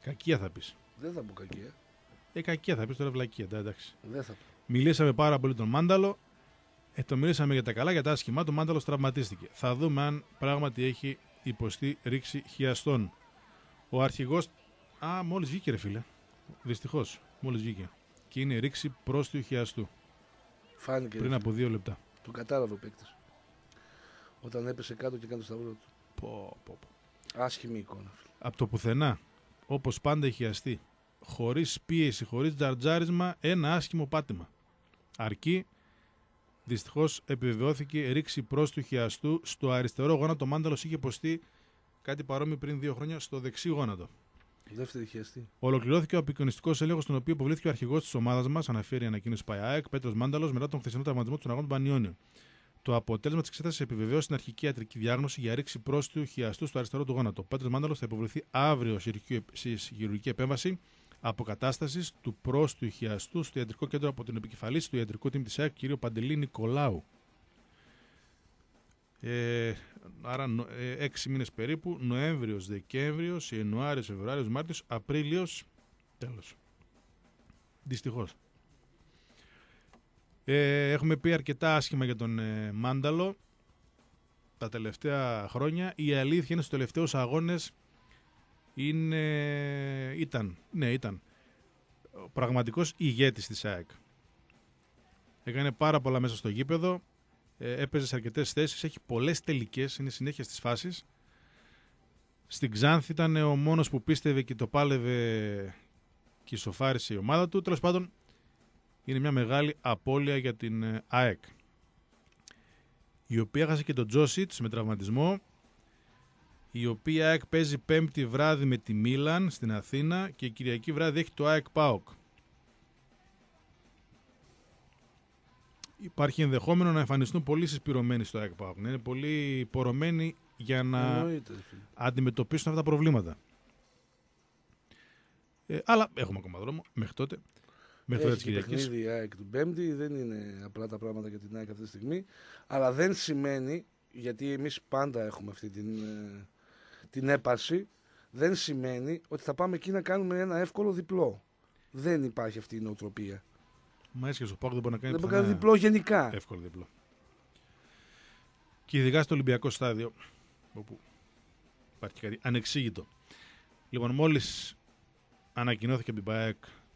Κακία θα πεις. Δεν θα πω κακία. Κακία θα πεις τώρα, βλακία. Εντάξει. Δεν θα πω. Μιλήσαμε πάρα πολύ τον Μάνταλο. Το μιλήσαμε για τα καλά, για τα άσχημα. Το Μάνταλος τραυματίστηκε. Θα δούμε αν πράγματι έχει υποστεί ρήξη χιαστών. Ο αρχηγός. Μόλις βγήκε, ρε φίλε. Δυστυχώς. Μόλις βγήκε. Και είναι ρήξη πρόστιου χιαστού. Φάνηκε. Πριν από 2 λεπτά. Τον κατάλαβε ο παίκτης. Όταν έπεσε κάτω και έκανε το σταυρό του. Πω. Άσχημη εικόνα. Φίλε. Από το πουθενά. Όπως πάντα έχει χιαστεί. Χωρίς πίεση, χωρίς τζαρτζάρισμα, ένα άσχημο πάτημα. Αρκεί. Δυστυχώς επιβεβαιώθηκε ρήξη πρόστιου χιαστού στο αριστερό γόνατο. Ο Μάνταλος είχε υποστεί κάτι παρόμοιο πριν 2 χρόνια στο δεξί γόνατο. Δεύτερη χιαστή. Ολοκληρώθηκε ο απεικονιστικός έλεγχος, στον οποίο υποβλήθηκε ο αρχηγός της ομάδας μας, αναφέρει η ανακοίνωση ΠΑΕΑΕΚ, Πέτρος Μάνταλος, μετά τον χθεσινό τραυματισμό των αγώνων του Πανιόνιου. Το αποτέλεσμα της εξέτασης επιβεβαίωσε την αρχική ιατρική διάγνωση για ρήξη πρόστιου χιαστού στο αριστερό του γόνατο. Ο Πέτρος Μάνταλος θα υποβληθεί αύριο σε χειρουργική επέμβαση αποκατάστασης του πρόστιου χιαστού στο ιατρικό κέντρο από την επικεφαλής του ιατρικού τμήματος της ΑΕΚ, κ. Παντελή Νικολάου. Άρα 6 μήνες περίπου, Νοέμβριος, Δεκέμβριος, Ιανουάριος, Φεβρουάριος, Μάρτιος, Απρίλιος, τέλος. Δυστυχώς. Έχουμε πει αρκετά άσχημα για τον Μάνταλο τα τελευταία χρόνια. Η αλήθεια είναι στους τελευταίους αγώνες ήταν πραγματικός ηγέτης της ΑΕΚ. Έκανε πάρα πολλά μέσα στο γήπεδο. Έπαιζε σε αρκετές θέσεις, έχει πολλές τελικές, είναι συνέχεια στις φάσεις. Στην Ξάνθη ήταν ο μόνος που πίστευε και το πάλευε και ισοφάρισε η ομάδα του. Τέλος πάντων, είναι μια μεγάλη απώλεια για την ΑΕΚ, η οποία έχασε και τον Τζόσιτς με τραυματισμό, η οποία ΑΕΚ παίζει Πέμπτη βράδυ με τη Μίλαν στην Αθήνα και Κυριακή βράδυ έχει το ΑΕΚ ΠΑΟΚ. Υπάρχει ενδεχόμενο να εμφανιστούν πολύ συσπηρωμένοι στο ΑΕΚ ΠΑΟΚ. Είναι πολύ πορωμένοι για να αντιμετωπίσουν αυτά τα προβλήματα. Αλλά έχουμε ακόμα δρόμο μέχρι τότε. Μέχρι τότε της Κυριακής. Έχει παιχνίδι η ΑΕΚ του Πέμπτη, δεν είναι απλά τα πράγματα για την ΑΕΚ αυτή τη στιγμή. Αλλά δεν σημαίνει, γιατί εμείς πάντα έχουμε αυτή την έπαρση, δεν σημαίνει ότι θα πάμε εκεί να κάνουμε ένα εύκολο διπλό. Δεν υπάρχει αυτή η νοοτροπία. Μα έσχεσαι, ο ΠΑΟΚ δεν μπορεί να κάνει, δεν μπορεί να κάνει διπλό γενικά. Εύκολο διπλό. Και ειδικά στο Ολυμπιακό στάδιο, όπου υπάρχει κάτι ανεξήγητο. Λοιπόν, μόλις ανακοινώθηκε από την ΠΑΕΚ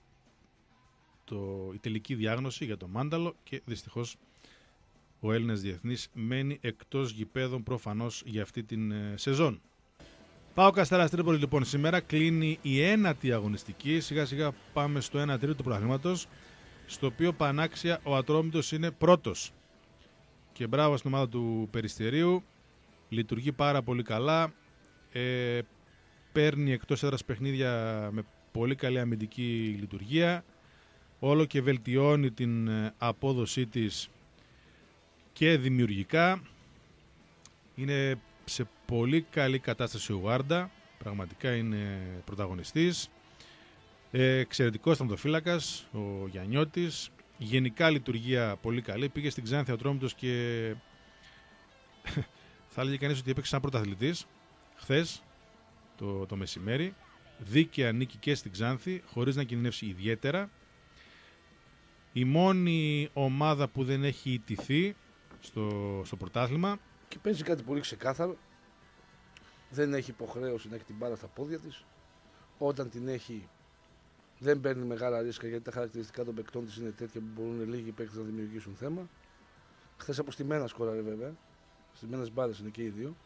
η τελική διάγνωση για το Μάνταλο και δυστυχώς ο Έλληνας διεθνής μένει εκτός γηπέδων προφανώς για αυτή την σεζόν. ΠΑΟΚ Αστέρας Τρίπολη λοιπόν σήμερα κλείνει η 9η αγωνιστική. Σιγά σιγά πάμε στο 1 τρίτο του πρωταθλήματος, στο οποίο πανάξια ο Ατρόμητος είναι πρώτος. Και μπράβο στην ομάδα του Περιστερίου, λειτουργεί πάρα πολύ καλά, παίρνει εκτός έδρας παιχνίδια με πολύ καλή αμυντική λειτουργία, όλο και βελτιώνει την απόδοσή της και δημιουργικά. Είναι σε πολύ καλή κατάσταση ο Γουάρντα, πραγματικά είναι πρωταγωνιστής. Εξαιρετικός τερματοφύλακας ο Γιαννιώτης. Γενικά λειτουργία πολύ καλή. Πήγε στην Ξάνθη ο Ατρόμητος και θα έλεγε κανείς ότι έπαιξε σαν πρωταθλητής χθες το μεσημέρι. Δίκαια νίκη και στην Ξάνθη χωρίς να κινδυνεύσει ιδιαίτερα. Η μόνη ομάδα που δεν έχει ιτηθεί στο πρωτάθλημα. Και παίζει κάτι πολύ ξεκάθαρο. Δεν έχει υποχρέωση να έχει την μπάλα στα πόδια της. Όταν την έχει, δεν παίρνει μεγάλα ρίσκα, γιατί τα χαρακτηριστικά των παικτών της είναι τέτοια που μπορούν λίγοι παίκτες να δημιουργήσουν θέμα. Χθες από στημένα σκόραρε βέβαια. Στιμένες μπάλες είναι και οι δύο.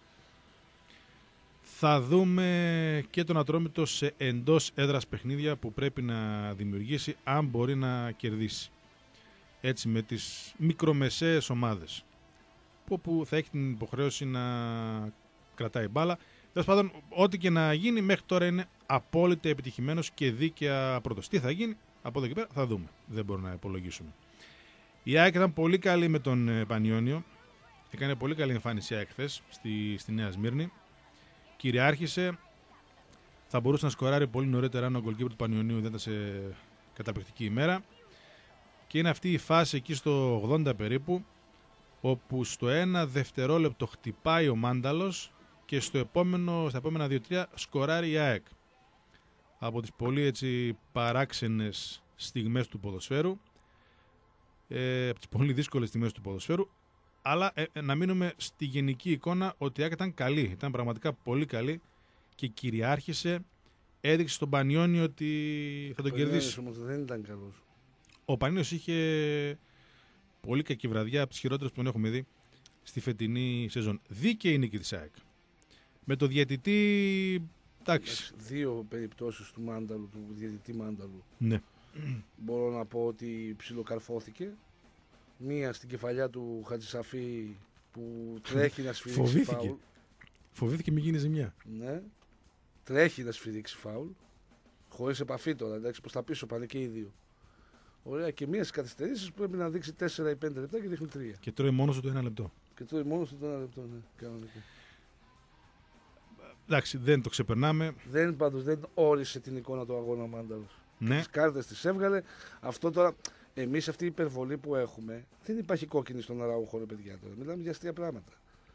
Θα δούμε και τον Ατρόμητο σε εντός έδρας παιχνίδια που πρέπει να δημιουργήσει, αν μπορεί να κερδίσει. Έτσι με τις μικρομεσαίες ομάδες, που θα έχει την υποχρέωση να κρατάει μπάλα. Τέλος πάντων, ό,τι και να γίνει μέχρι τώρα είναι απόλυτα επιτυχημένος και δίκαια πρώτος. Τι θα γίνει από εδώ και πέρα θα δούμε. Δεν μπορούμε να υπολογίσουμε. Η ΑΕΚ ήταν πολύ καλή με τον Πανιόνιο. Έκανε πολύ καλή εμφάνιση ΑΕΚ χθες στη Νέα Σμύρνη. Κυριάρχησε. Θα μπορούσε να σκοράρει πολύ νωρίτερα αν ο γκολκίπερ του Πανιωνίου δεν ήταν σε καταπληκτική ημέρα. Και είναι αυτή η φάση εκεί στο 80 περίπου, όπου στο 1 δευτερόλεπτο χτυπάει ο Μάνταλος και στα επόμενα 2-3 σκοράρει η ΑΕΚ. από τις πολύ έτσι παράξενες στιγμές του ποδοσφαίρου, από τις πολύ δύσκολες στιγμές του ποδοσφαίρου, αλλά να μείνουμε στη γενική εικόνα ότι η ΑΕΚ ήταν καλή, ήταν πραγματικά πολύ καλή και κυριάρχησε, έδειξε στον Πανιόνιο ότι θα τον κερδίσει. Όμως δεν ήταν καλός. Ο Πανιόνιος είχε πολύ κακή βραδιά, από τις χειρότερες που τον έχουμε δει στη φετινή σεζόν. Δίκαιη νίκη της ΑΕΚ. Με το διαιτητή, εντάξει. Δύο περιπτώσεις του Μάνταλου, του διαιτητή Μάνταλου. Ναι. Μπορώ να πω ότι ψιλοκαρφώθηκε. Μία στην κεφαλιά του Χατζησαφή που τρέχει να σφυρίξει φάουλ. Φοβήθηκε μην γίνει ζημιά. Ναι. Τρέχει να σφυρίξει φάουλ. Χωρίς επαφή τώρα, εντάξει, προς τα πίσω πάνε και οι δύο. Ωραία, και μία στις καθυστερήσεις πρέπει να δείξει 4 ή 5 λεπτά και δείχνει 3. Και τρώει μόνος του το 1 λεπτό. Και τρώει μόνος του το 1 λεπτό, ναι, κανονικά. Εντάξει, δεν το ξεπερνάμε. Πάντως δεν όρισε την εικόνα του αγώνα ο Μάνταλος. Ναι. Τις κάρτες τις έβγαλε. Αυτό τώρα, εμείς αυτή η υπερβολή που έχουμε, δεν υπάρχει κόκκινη στον Αραούχο, ρε παιδιά τώρα. Μιλάμε για αστεία πράγματα.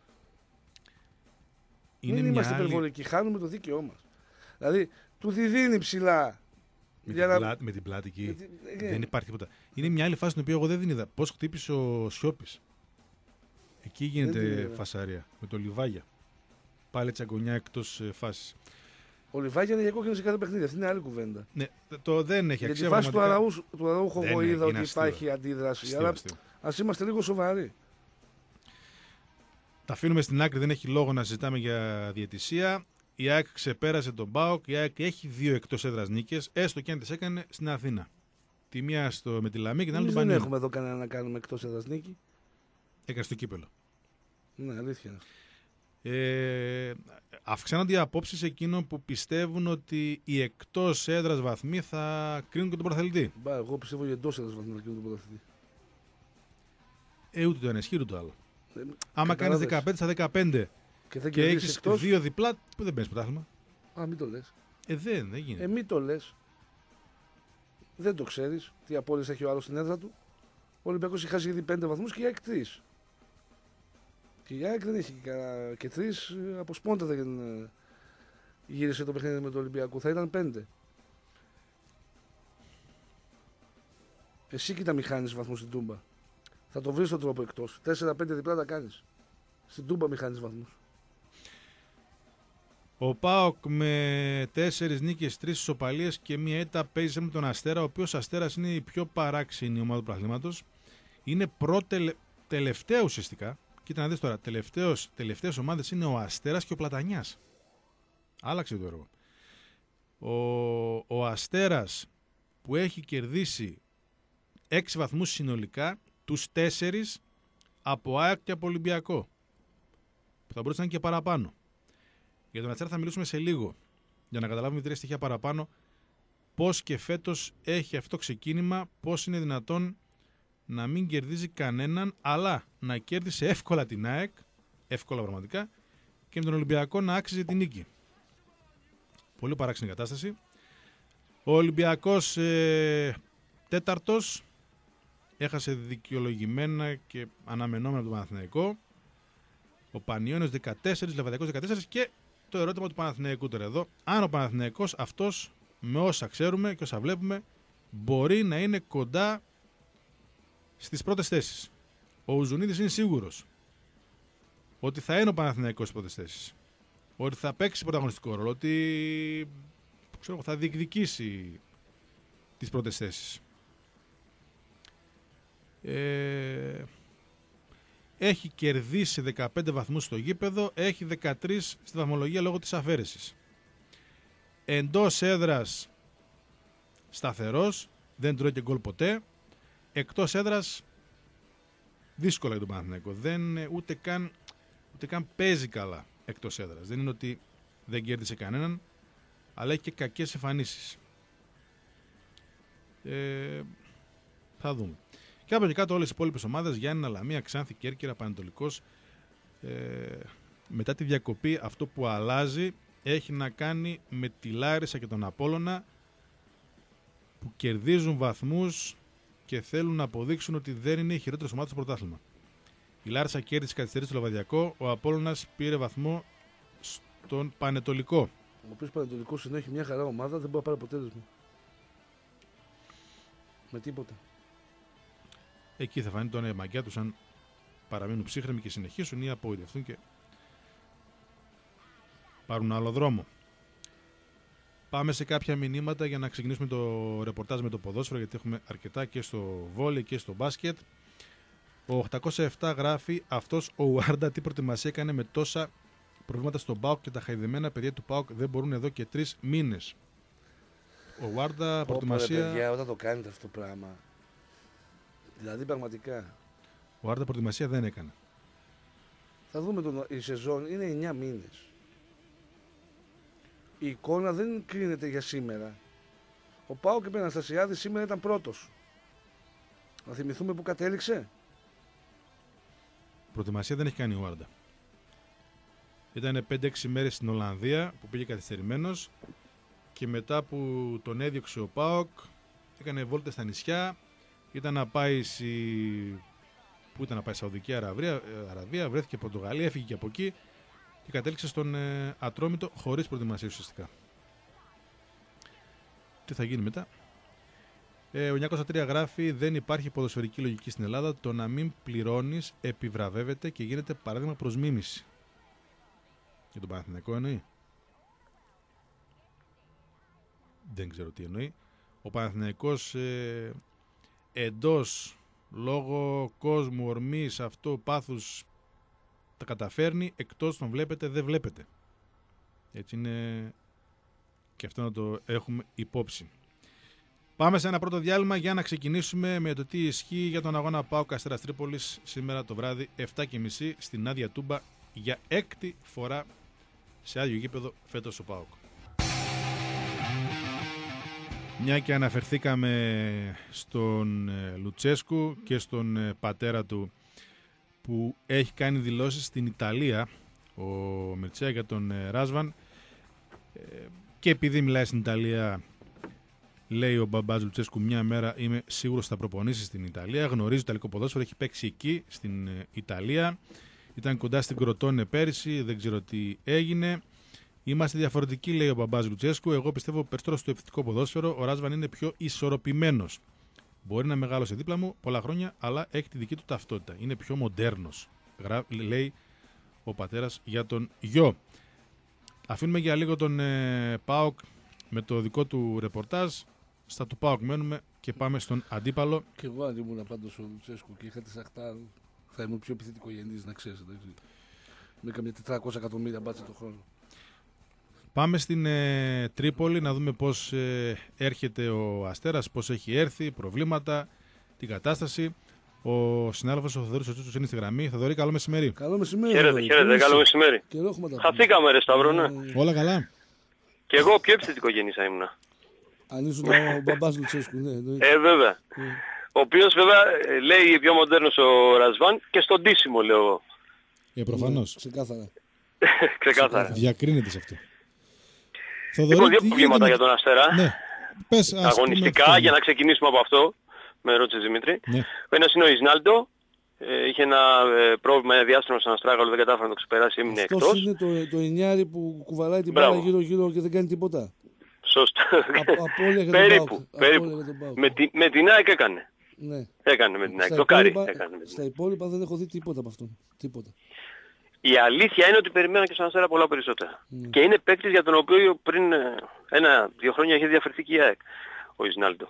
Δεν είμαστε υπερβολικοί, χάνουμε το δίκαιό μας. Δηλαδή, του τη δίνει ψηλά. Με την πλάτη εκεί. Δεν υπάρχει τίποτα. Είναι μια άλλη φάση την οποία εγώ δεν είδα. Πώς χτύπησε ο Σιώπης. Εκεί γίνεται φασαρία. Με το Λιβάγια. Πάλι τσαγκονιά εκτός φάσης. Ο Λιβάγια είναι για κόκκινο σε κάθε παιχνίδι. Αυτή είναι άλλη κουβέντα. Ναι, το δεν έχει αξία. Για τη φάση του Αραούχο εγώ είδα ότι υπάρχει αντίδραση. Αλλά ας είμαστε λίγο σοβαροί. Τα αφήνουμε στην άκρη, δεν έχει λόγο να συζητάμε για διαιτησία. Η ΑΕΚ ξεπέρασε τον ΠΑΟΚ. Η ΑΕΚ έχει 2 εκτός έδρας νίκες, έστω και αν τις έκανε στην Αθήνα. Τη μία με τη Λαμία και την άλλη τον Πανιόνιο. Δεν έχουμε εδώ κανένα να κάνουμε εκτός έδρας νίκη. Έκανε στο κύπελο. Ναι, αλήθεια. Αυξάνονται οι απόψεις εκείνων που πιστεύουν ότι οι εκτός έδρας βαθμοί θα κρίνουν και τον πρωταθλητή. Εγώ πιστεύω για εντός έδρας βαθμοί θα κρίνουν τον πρωταθλητή. Ούτε το ένα ισχύει ούτε το άλλο. Άμα κάνεις 15 στα 15 και έχεις εκτός... 2 διπλά, που δεν παίρνεις πρωτάθλημα. Α, μην το λες. Δεν γίνεται. Μην το λες. Δεν το ξέρεις τι απώλειες έχει ο άλλος στην έδρα του. Ο Ολυμπιακός έχει χάσει ήδη 5 βαθμούς και η ΑΕΚ 3. Και η ΑΕΚ δεν έχει και 3 από σπόντα δεν γύρισε το παιχνίδι με τον Ολυμπιακό. Θα ήταν 5. Εσύ κοίτα μη χάνεις βαθμούς στην Τούμπα. Θα το βρεις τον τρόπο εκτός. 4-5 διπλά τα κάνεις. Στην Τούμπα μη χάνεις βαθμούς. Ο ΠΑΟΚ με 4 νίκες, 3 ισοπαλίες και μία ήττα παίζει με τον Αστέρα, ο οποίος Αστέρας είναι η πιο παράξενη ομάδα του πρωταθλήματος. Είναι τελευταία ουσιαστικά. Κοίτα να δεις τώρα, τελευταίες ομάδες είναι ο Αστέρας και ο Πλατανιάς. Άλλαξε το έργο. Ο Αστέρας που έχει κερδίσει 6 βαθμούς συνολικά, τους 4 από ΑΕΚ και από Ολυμπιακό. Που θα μπορούσε να είναι και παραπάνω. Για τον Αστέρα θα μιλήσουμε σε λίγο, για να καταλάβουμε 3 στοιχεία παραπάνω, πώς και φέτος έχει αυτό το ξεκίνημα, πώς είναι δυνατόν να μην κερδίζει κανέναν, αλλά να κέρδισε εύκολα την ΑΕΚ, εύκολα πραγματικά, και με τον Ολυμπιακό να άξιζε την νίκη. Πολύ παράξενη κατάσταση. Ο Ολυμπιακός τέταρτος, έχασε δικαιολογημένα και αναμενόμενα από τον Παναθηναϊκό. Ο Πανιόνιος 14, Λεβαδιακός 14 και το ερώτημα του Παναθηναϊκού τώρα εδώ. Αν ο Παναθηναϊκός αυτός, με όσα ξέρουμε και όσα βλέπουμε, μπορεί να είναι κοντά στις πρώτες θέσεις. Ο Ουζουνίδης είναι σίγουρος ότι θα είναι ο Παναθηναϊκός στις πρώτες θέσεις. Ότι θα παίξει πρωταγωνιστικό ρόλο, ότι θα διεκδικήσει τις πρώτες θέσεις. Έχει κερδίσει 15 βαθμούς στο γήπεδο, έχει 13 στη βαθμολογία λόγω της αφαίρεσης. Εντός έδρας σταθερός, δεν τρώει και γκολ ποτέ. Εκτός έδρας δύσκολα για τον Παναθηναϊκό. Ούτε καν παίζει καλά εκτός έδρας. Δεν είναι ότι δεν κέρδισε κανέναν, αλλά έχει και κακές εμφανίσεις. Θα δούμε. Και από εκεί κάτω όλες οι υπόλοιπες ομάδες, Γιάννενα, Λαμία, Ξάνθη, Κέρκυρα, Πανετολικός, μετά τη διακοπή αυτό που αλλάζει έχει να κάνει με τη Λάρισα και τον Απόλλωνα, που κερδίζουν βαθμούς και θέλουν να αποδείξουν ότι δεν είναι η χειρότερη ομάδα στο πρωτάθλημα. Η Λάρισα κέρδισε καθυστερήσει στο Λεβαδιακό, ο Απόλλωνας πήρε βαθμό στον Πανετολικό. Ο οποίος Πανετολικός ενώ έχει μια χαρά ομάδα δεν μπορεί να πάρει αποτέλεσμα. Με τίποτα. Εκεί θα φανεί το μαγκιά τους αν παραμείνουν ψύχρεμοι και συνεχίσουν ή απογοητευτούν και πάρουν άλλο δρόμο. Πάμε σε κάποια μηνύματα για να ξεκινήσουμε το ρεπορτάζ με το ποδόσφαιρο, γιατί έχουμε αρκετά και στο βόλεϊ και στο μπάσκετ. Ο 807 γράφει: αυτός ο Ουάρντα τι προετοιμασία έκανε με τόσα προβλήματα στον ΠΑΟΚ και τα χαϊδεμένα παιδιά του ΠΑΟΚ δεν μπορούν εδώ και 3 μήνες. Ο Ουάρντα προετοιμασία. Παιδιά, όταν το κάνετε αυτό το πράγμα. Δηλαδή πραγματικά. Ο Ουάρντα προετοιμασία δεν έκανε. Θα δούμε η σεζόν είναι 9 μήνες. Η εικόνα δεν κρίνεται για σήμερα. Ο ΠΑΟΚ και ο Αναστασιάδης σήμερα ήταν πρώτος. Να θυμηθούμε που κατέληξε. Προετοιμασία δεν έχει κάνει ο Ουάρντα. Ήταν 5-6 μέρες στην Ολλανδία που πήγε καθυστερημένος και μετά που τον έδιωξε ο ΠΑΟΚ έκανε βόλτες στα νησιά. Ήταν να πάει Πού ήταν να πάει, Σαουδική Αραβία, βρέθηκε Πορτογαλία, έφυγε και από εκεί και κατέληξε στον Ατρόμητο χωρίς προετοιμασία ουσιαστικά. Τι θα γίνει μετά? Ο 903 γράφει: δεν υπάρχει ποδοσφαιρική λογική στην Ελλάδα. Το να μην πληρώνεις επιβραβεύεται και γίνεται παράδειγμα προς μίμηση. Για τον Παναθηναϊκό εννοεί? Δεν ξέρω τι εννοεί. Ο Παναθηναϊκός εντός λόγω κόσμου, ορμής, αυτό, πάθους τα καταφέρνει, εκτός τον βλέπετε δεν βλέπετε. Έτσι είναι και αυτό να το έχουμε υπόψη. Πάμε σε ένα πρώτο διάλειμμα για να ξεκινήσουμε με το τι ισχύει για τον αγώνα ΠΑΟΚ Αστέρας Τρίπολης σήμερα το βράδυ 7:30 στην Άδεια Τούμπα για 6η φορά σε άδειο γήπεδο φέτος ο ΠΑΟΚ. Μια και αναφερθήκαμε στον Λουτσέσκου και στον πατέρα του που έχει κάνει δηλώσεις στην Ιταλία, ο Μιρτσέα, για τον Ράσβαν, και επειδή μιλάει στην Ιταλία, λέει ο μπαμπάς Λουτσέσκου: μια μέρα είμαι σίγουρος θα προπονήσει στην Ιταλία. Γνωρίζει το ιταλικό ποδόσφαιρο, έχει παίξει εκεί στην Ιταλία. Ήταν κοντά στην Κροτόνε πέρυσι, δεν ξέρω τι έγινε. Είμαστε διαφορετικοί, λέει ο μπαμπάς Λουτσέσκου. Εγώ πιστεύω περισσότερο στο επιθετικό ποδόσφαιρο. Ο Ράσβαν είναι πιο ισορροπημένος. Μπορεί να μεγάλωσε δίπλα μου πολλά χρόνια, αλλά έχει τη δική του ταυτότητα. Είναι πιο μοντέρνος, λέει ο πατέρας για τον γιο. Αφήνουμε για λίγο τον ΠΑΟΚ με το δικό του ρεπορτάζ. Στα του ΠΑΟΚ μένουμε και πάμε στον αντίπαλο. Και εγώ αν ήμουν πάντως ο Λουτσέσκου και είχα τη Σαχτάρ, θα ήμουν πιο επιθετικογενής, να ξέρεις. Με καμιά 400 εκατομμύρια μπάτσα το χρόνο. Πάμε στην Τρίπολη να δούμε πώς έρχεται ο Αστέρας, πώς έχει έρθει, προβλήματα, την κατάσταση. Ο συνάδελφος ο Θοδωρής ο Τσούτσος είναι στη γραμμή. Θοδωρή, καλό μεσημέρι. Καλό μεσημέρι. Χαίρετε, καλό μεσημέρι. Χαθήκαμε ρε Σταύρο, ναι. Όλα καλά. Και εγώ πιο επιθετικογενής θα ήμουνα. Αν ήσουν ο μπαμπάς Λουτσέσκου, ναι. Βέβαια. Ο οποίος βέβαια λέει πιο μοντέρνος ο Ρασβάν και στον ντύσιμο λέω εγώ. Προφανώς. Ξεκάθαρα. Ξεκάθαρα. Διακρίνεται σε αυτό. Λοιπόν, δύο προβλήματα για τον Αστέρα. Ναι. Πες, αγωνιστικά, για να ξεκινήσουμε από αυτό, με ρώτησε Δημήτρη. Ναι. Ο ένας είναι ο Ισμάλντο. Είχε ένα πρόβλημα, ένα διάστημα στον Αστράγαλο, δεν κατάφερε να το ξεπεράσει, έμεινε εκτός. Αυτός είναι το εννιάρι που κουβαλάει την μπάλα γύρω-γύρω και δεν κάνει τίποτα. Σωστά. Περίπου. Με την ΑΕΚ έκανε. Ναι. Έκανε με την ΑΕΚ. Το κάρι έκανε. Στα υπόλοιπα δεν έχω δει τίποτα από αυτόν. Τίποτα. Η αλήθεια είναι ότι περιμένω και στον Αστέρα πολλά περισσότερα. Και είναι παίκτης για τον οποίο πριν 1-2 χρόνια είχε διαφερθεί και η ΑΕΚ, ο Ισμάλντο.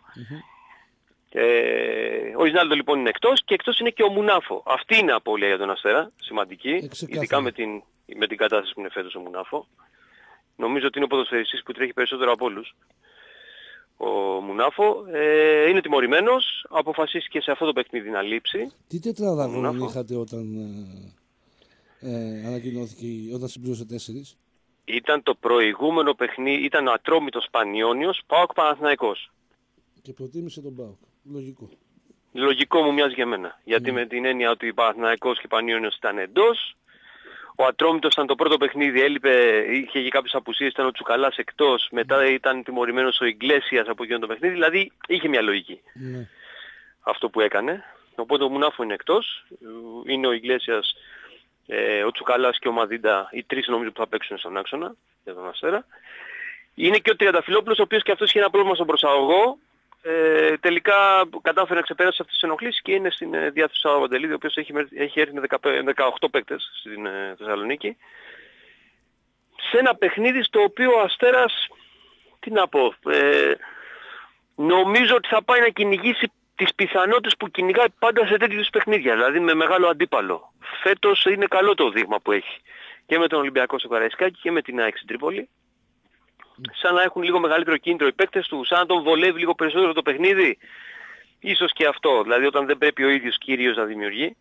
Ο Ισμάλντο λοιπόν είναι εκτός και εκτός είναι και ο Μουνάφο. Αυτή είναι απώλεια για τον Αστέρα, σημαντική, ειδικά με την κατάσταση που είναι φέτος ο Μουνάφο. Νομίζω ότι είναι ο ποδοσφαιριστής που τρέχει περισσότερο από όλους. Ο Μουνάφο είναι τιμωρημένος, αποφασίστηκε σε αυτό το παιχνίδι να λείψει. Τι τετράδα αγώνων είχατε όταν ανακοινώθηκε, όταν συμπλήρωσε 4? Ήταν το προηγούμενο παιχνίδι, ήταν ο Ατρόμητος Πανιόνιος, ΠΑΟΚ Παναθηναϊκός. Και προτίμησε τον ΠΑΟΚ. Λογικό. Λογικό μου μοιάζει για μένα. Γιατί με την έννοια ότι ο Παναθηναϊκός και Πανιόνιος ήταν εντός. Ο Ατρόμητος ήταν το πρώτο παιχνίδι, έλειπε, είχε και κάποιες απουσίες, ήταν ο Τσουκαλάς εκτός. Μετά ήταν τιμωρημένος ο Ιγκλέσιας από εκείνο το παιχνίδι. Δηλαδή είχε μια λογική αυτό που έκανε. Οπότε ο Μουνάφο είναι εκτός. Είναι ο Ιγκλέσιας ο Τσουκαλάς και ο Μαδίντα, οι τρεις νομίζω που θα παίξουν στον άξονα για τον Αστέρα. Είναι και ο Τριανταφυλόπουλος, ο οποίος και αυτός είχε ένα πρόβλημα στον προσαγωγό. Τελικά κατάφερε να ξεπεράσει αυτές τις ενοχλήσεις και είναι στην διάθεση του Σάββα Παντελίδη, ο οποίος έχει έρθει με 18 παίκτες στην Θεσσαλονίκη. Σε ένα παιχνίδι στο οποίο ο Αστέρας, τι να πω, νομίζω ότι θα πάει να κυνηγήσει τις πιθανότητες που κυνηγάει πάντα σε τέτοιους παιχνίδια, δηλαδή με μεγάλο αντίπαλο. Φέτος είναι καλό το δείγμα που έχει και με τον Ολυμπιακό στο Καραϊσκάκι και με την ΑΕΚ στην Τρίπολη. Σαν να έχουν λίγο μεγαλύτερο κίνητρο οι παίκτες του, σαν να τον βολεύει λίγο περισσότερο το παιχνίδι. Ίσως και αυτό, δηλαδή όταν δεν πρέπει ο ίδιος κύριος να δημιουργεί,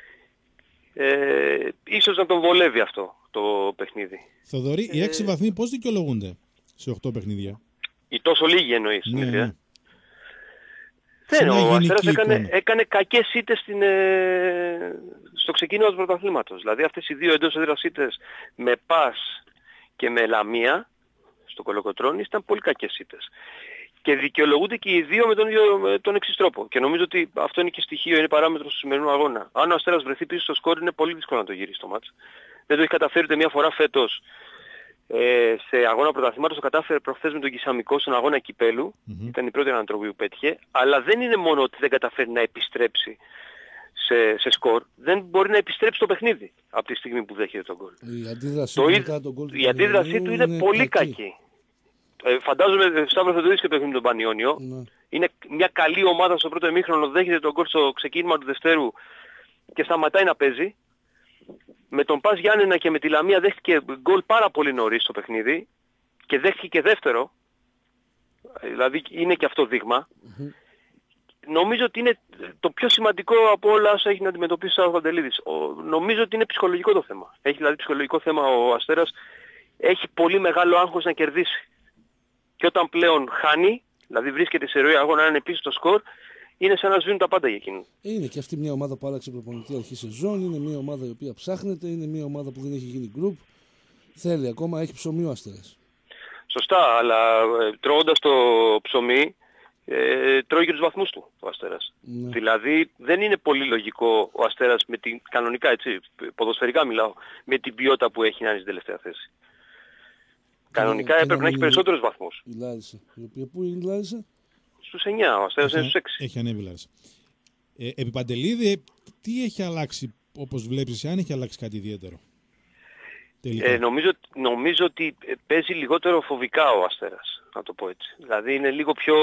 ίσως να τον βολεύει αυτό το παιχνίδι. Θοδωρή, οι 6 βαθμοί πώς δικαιολογούνται σε 8 παιχνίδια? Οι τόσο λίγοι εννοείς. Ναι. Δεν, ο Αστέρας έκανε κακές ήττες στο ξεκίνημα του πρωταθλήματος. Δηλαδή αυτές οι δύο εντός έδρας ήττες με Πας και με Λαμία στο Κολοκοτρώνη ήταν πολύ κακές ήττες. Και δικαιολογούνται και οι δύο με τον εξής τρόπο. Και νομίζω ότι αυτό είναι και στοιχείο, είναι παράμετρος του σημερινού αγώνα. Αν ο Αστέρας βρεθεί πίσω στο σκορ είναι πολύ δύσκολο να το γυρίσει το μάτς. Δεν το έχει καταφέρει ούτε μια φορά φέτος. Σε αγώνα πρωταθλήματος το κατάφερε προχθές με τον Κισαμικό στον αγώνα κυπέλου. Ήταν η πρώτη ανατροπή που πέτυχε. Αλλά δεν είναι μόνο ότι δεν καταφέρει να επιστρέψει σε σκορ, δεν μπορεί να επιστρέψει το παιχνίδι από τη στιγμή που δέχεται τον γκολ. Η αντίδρασή του είναι πολύ κακή. Φαντάζομαι, Σταύρο, θα το δεις και το παιχνίδι με τον Πανιόνιο. Είναι μια καλή ομάδα στο πρώτο ημίχρονο, δέχεται τον γκολ στο ξεκίνημα του δευτέρου και σταματάει να παίζει. Με τον Πας Γιάννενα και με τη Λαμία δέχτηκε γκολ πάρα πολύ νωρίς στο παιχνίδι και δέχτηκε και δεύτερο. Δηλαδή είναι και αυτό δείγμα. Νομίζω ότι είναι το πιο σημαντικό από όλα όσα έχει να αντιμετωπίσει ο Σάββας Παντελίδης. Νομίζω ότι είναι ψυχολογικό το θέμα. Έχει δηλαδή ψυχολογικό θέμα ο Αστέρας. Έχει πολύ μεγάλο άγχος να κερδίσει. Και όταν πλέον χάνει, δηλαδή βρίσκεται σε ροή αγώνα, αν είναι πίσω στο σκορ, είναι σαν να σβήνουν τα πάντα για εκείνον. Είναι και αυτή μια ομάδα που άλλαξε προπονητή αρχή σεζόν. Είναι μια ομάδα η οποία ψάχνεται. Είναι μια ομάδα που δεν έχει γίνει γκρουπ. Θέλει ακόμα, έχει ψωμί ο Αστέρας. Σωστά, αλλά τρώγοντας το ψωμί, τρώει και τους βαθμούς του ο Αστέρας. Ναι. Δηλαδή δεν είναι πολύ λογικό ο Αστέρας με την κανονικά, έτσι, ποδοσφαιρικά μιλάω, με την ποιότητα που έχει να είναι στην τελευταία θέση. Κανονικά έπρεπε να έχει περισσότερους βαθμούς. Η Λάρισα. Πού είναι η Λάρισα? Στους 9, ο Αστέρας είναι στους 6. Έχει ανέβει η Λάρισα. Επί Παντελίδη, τι έχει αλλάξει, όπως βλέπεις, αν έχει αλλάξει κάτι ιδιαίτερο? Νομίζω ότι παίζει λιγότερο φοβικά ο Αστέρας, να το πω έτσι. Δηλαδή είναι λίγο πιο,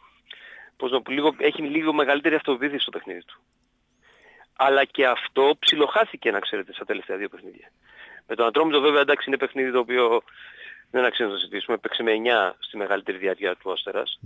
έχει λίγο μεγαλύτερη αυτοπεποίθηση στο παιχνίδι του. Αλλά και αυτό ψιλοχάθηκε, να ξέρετε, στα τελευταία δύο παιχνίδια. Με τον Ατρόμητο βέβαια, εντάξει, είναι παιχνίδι το οποίο δεν αξίζει να το συζητήσουμε. Παίξε με 9 στη μεγαλύτερη διάρκεια του Αστέρας,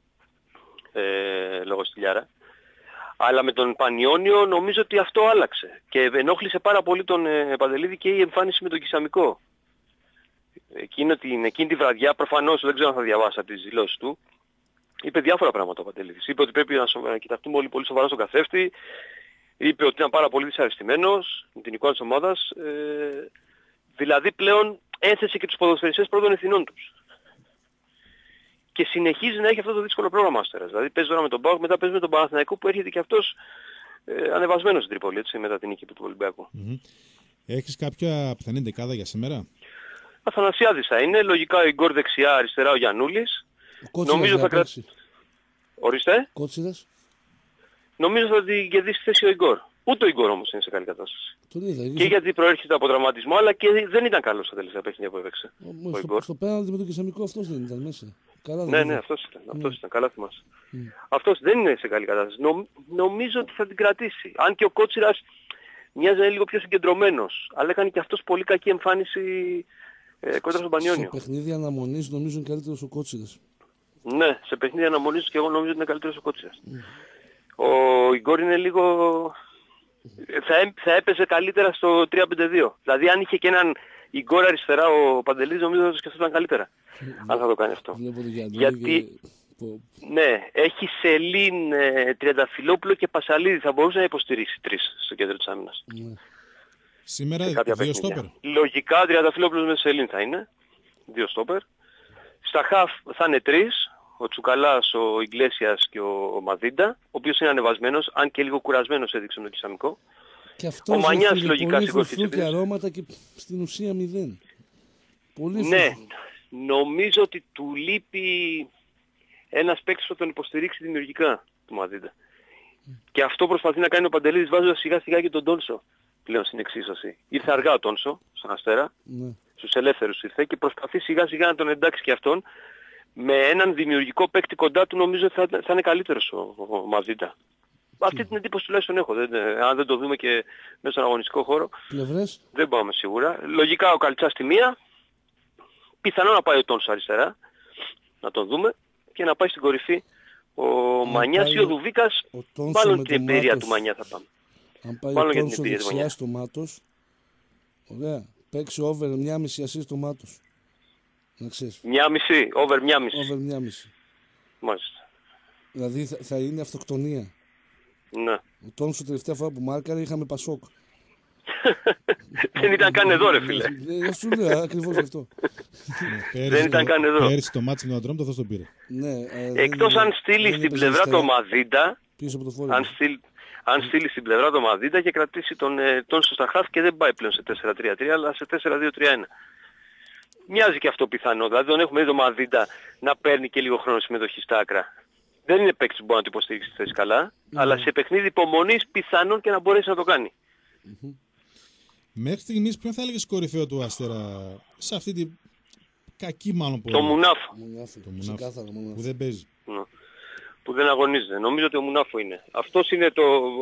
λόγω Στυλιάρα. Αλλά με τον Πανιόνιο νομίζω ότι αυτό άλλαξε. Και ενόχλησε πάρα πολύ τον Παντελίδη και η εμφάνιση με τον Κισαμικό. Εκείνη τη βραδιά, προφανώς δεν ξέρω αν θα διαβάσει από τις δηλώσεις του, είπε διάφορα πράγματα ο Παντελίδης. Είπε ότι πρέπει να κοιταχτούμε όλοι πολύ σοβαρά στον καθρέφτη. Είπε ότι ήταν πάρα πολύ δυσαρεστημένος με την εικόνα της ομάδας. Δηλαδή πλέον έθεσε και τους ποδοσφαιριστές πρώτων ευθυνών τους. Και συνεχίζει να έχει αυτό το δύσκολο πρόγραμμα ο Αστέρας. Δηλαδή παίζει τώρα με τον ΠΑΟΚ, μετά παίζει με τον Παναθηναϊκό που έρχεται και αυτός ανεβασμένος στην Τρίπολη, έτσι, μετά την νίκη του Ολυμπιακού. Έχεις κάποια πιθανή δεκάδα για σήμερα? Αθανασιάδης θα είναι, λογικά ο Ιγκόρ δεξιά, αριστερά ο Γιαννούλης. Νομίζω θα κρατήσει. Ορίστε. Κότσιρας. Νομίζω θα την κερδίσει θέση ο Ιγκόρ. Ούτε ο Ιγκόρ όμως είναι σε καλή κατάσταση. Και γιατί προέρχεται από τραυματισμό, αλλά και δεν ήταν καλός στα τελευταία παιχνίδια που έπαιξε. Στο πέναλτι με τον Κισαμικό αυτός δεν ήταν μέσα. Καλά, ναι, αυτός ήταν. Καλά θυμάσαι. Αυτός δεν είναι σε καλή κατάσταση. Νομίζω ότι θα την κρατήσει. Αν και ο Κότσιρας μοιάζει λίγο πιο συγκεντρωμένος. Αλλά έκανε και αυτός πολύ κακή εμφάνιση κόντρα στον Πανιόνιο. Σε παιχνίδια αναμονής νομίζω είναι καλύτερος ο Κότσιρας. Ναι, σε παιχνίδια αναμονής και εγώ νομίζω ότι είναι καλύτερος ο Κότσιρας. Ο Ιγκόρ είναι λίγο... θα έπαιζε καλύτερα στο 3-5-2. Δηλαδή αν είχε και έναν Ιγκόρ αριστερά ο Παντελής, νομίζω θα το σκεφτόταν καλύτερα. Αν θα το κάνει αυτό. Γιατί ναι, έχει Σελήν, Τριανταφυλόπουλο και Πασαλίδη. Θα μπορούσε να υποστηρίξει 3 στο κέντρο της άμυνας. Σήμερα 2 στόπερ. Λογικά Τριανταφυλόπουλος με Σελήν θα είναι 2 στόπερ. Στα χαφ θα είναι 3. Ο Τσουκαλάς, ο Ιγκλέσιας και ο Μαδίντα, ο οποίος είναι ανεβασμένος, αν και λίγο κουρασμένος έδειξε με το Κισαμικό. Και αυτό ο Μανιάς λογικά πολύ στην κορφή φρουφρού της και επίθεσης. αρώματα και στην ουσία 0. Πολύ Ναι, φρουφρού. νομίζω ότι του λείπει ένας παίκτης που τον υποστηρίξει δημιουργικά του Μαδίντα. Και αυτό προσπαθεί να κάνει ο Παντελίδης, βάζοντας σιγά σιγά και τον Τόνσο πλέον στην εξίσωση. Ήρθε αργά ο Τόνσο στον Αστέρα, Ναι. στους ελεύθερους ήρθε και προσπαθεί σιγά σιγά να τον εντάξει και αυτόν. Με έναν δημιουργικό παίκτη κοντά του νομίζω ότι θα είναι καλύτερος ο Μαδίντα. Αυτή την εντύπωση τουλάχιστον έχω. Αν δεν το δούμε και μέσα στον αγωνιστικό χώρο, Πλευρές. δεν πάμε σίγουρα. Λογικά ο Καλτσάς στη μία, πιθανό να πάει ο Τόνσο αριστερά, να τον δούμε, και να πάει στην κορυφή ο Μανιάς ή ο Δουβίκας. Μάλλον την εμπειρία του Μανιά θα πάμε. Αν πάει Μάλλον ο για την Τόνσο εμπειρία του δεξιά Μανιά. στο Μάτος, ωραία, παίξει over 1,5 assist στο Μάτος. Να ξέρεις. 1,5, over 1,5. Over 1,5. Μάλιστα. Δηλαδή θα είναι αυτοκτονία. Ναι. Ο Τόνσο τελευταία φορά που μάρκαρε είχαμε Πασόκ. Δεν ήταν καν εδώ ρε φίλε. Δεν σου λέω ακριβώς γι' αυτό. Δεν ήταν καν εδώ. Πέρυσι το μάτι με τον Ατρόμητο θα τον πήρε. Ναι, Εκτός αν στείλει στην πλευρά το Μαδίντα, πίσω από το φόρο. αν στείλει στην πλευρά το Μαδίντα και κρατήσει τον Τόνσο στα χαφ και δεν πάει πλέον σε 4-3-3 αλλά σε 4-2-3-1. Μοιάζει και αυτό πιθανό. Δηλαδή τον έχουμε δει το Μαδίντα να παίρνει και λίγο χρόνο συμμετοχή στα άκρα. Δεν είναι παίκτης που μπορεί να του υποστηρίξει τη θέση καλά, αλλά σε παιχνίδι υπομονής πιθανόν και να μπορέσει να το κάνει. Μέχρι στιγμής ποιον θα έλεγες κορυφαίο του Αστέρα σε αυτή την κακή μάλλον Το Μουνάφο. Το Μουνάφο. Που δεν παίζει. Που δεν αγωνίζεται. Νομίζω ότι ο Μουνάφο είναι. Αυτός είναι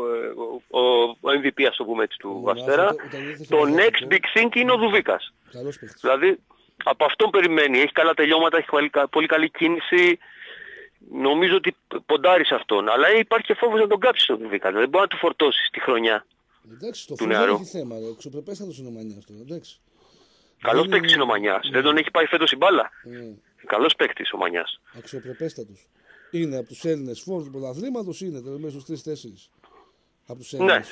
ο MVP, ας το πούμε έτσι, του Αστέρα. Το next big thing είναι ο Δουβίκας. Καλός παίκτης. Δηλαδή από αυτόν περιμένει. Έχει καλά τελειώματα, έχει πολύ καλή κίνηση. Νομίζω ότι ποντάρει σε αυτόν. Αλλά υπάρχει και φόβος να τον κάψει τον Δουβίκα. Δεν μπορεί να του φορτώσει τη χρονιά. Εντάξει, το του φόβο δεν νεαρού. έχει θέμα. Εξωπρεπέστατος είναι ο Μανιάς τώρα. Εντάξει. Καλός παίκτης είναι ο Μανιάς. Δεν τον έχει πάει φέτος η μπάλα. Καλός παίκτης ο Μανιάς. Αξιοπρεπέστατος. Είναι από τους Έλληνες φόρους του πρωταθλήματος, είναι μέσα στους 3-4. Από τους Ναι, Έλληνες.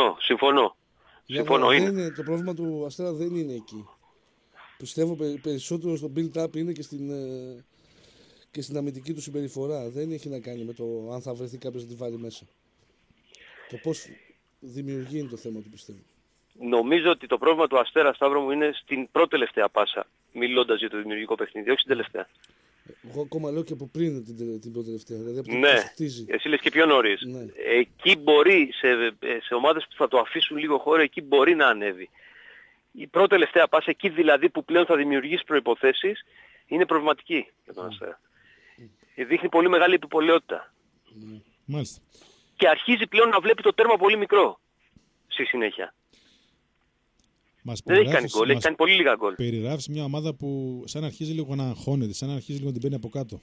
συμφωνώ. Είναι. Το πρόβλημα του Αστέρα δεν είναι εκεί. Πιστεύω περισσότερο στο build-up είναι και στην αμυντική του συμπεριφορά. Δεν έχει να κάνει με το αν θα βρεθεί κάποιος να τη βάλει μέσα. Το πώς δημιουργεί είναι το θέμα του, πιστεύω. Νομίζω ότι το πρόβλημα του Αστέρα, Σταύρο μου, είναι στην πρώτη τελευταία πάσα. Μιλώντας για το δημιουργικό παιχνίδι, όχι στην τελευταία. Εγώ ακόμα λέω και από πριν την πρώτη τελευταία. Δηλαδή από το Ναι, που χτίζει. εσύ λες και πιο νωρίς. Ναι. Εκεί μπορεί, σε ομάδες που θα το αφήσουν λίγο χώρο, εκεί μπορεί να ανέβει. Η πρώτη τελευταία πάσα, εκεί δηλαδή που πλέον θα δημιουργήσει προϋποθέσεις, είναι προβληματική για τον Αστέρα. Δείχνει πολύ μεγάλη επιπολαιότητα. Μάλιστα. Και αρχίζει πλέον να βλέπει το τέρμα πολύ μικρό στη συνέχεια. Δεν έχει κάνει γκολ, έχει κάνει πολύ λίγα γκολ. Περιγράφεις μια ομάδα που σαν αρχίζει λίγο να αγχώνεται, σαν αρχίζει λίγο να την παίρνει από κάτω.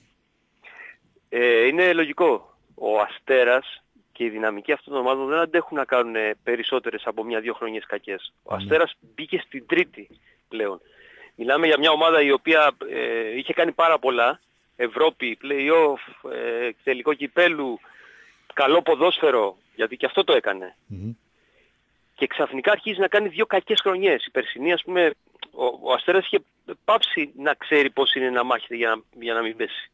Είναι λογικό. Ο Αστέρας και η δυναμική αυτών των ομάδων δεν αντέχουν να κάνουν περισσότερες από 1-2 χρονιές κακές. Ο Αστέρας μπήκε στην τρίτη πλέον. Μιλάμε για μια ομάδα η οποία είχε κάνει πάρα πολλά. Ευρώπη, play-off, τελικό κυπέλου, καλό ποδόσφαιρο, γιατί και αυτό το έκανε. Και ξαφνικά αρχίζει να κάνει 2 κακές χρονιές. Η περσινή, ας πούμε, ο Αστέρας είχε πάψει να ξέρει πώς είναι να μάχεται για να μην πέσει.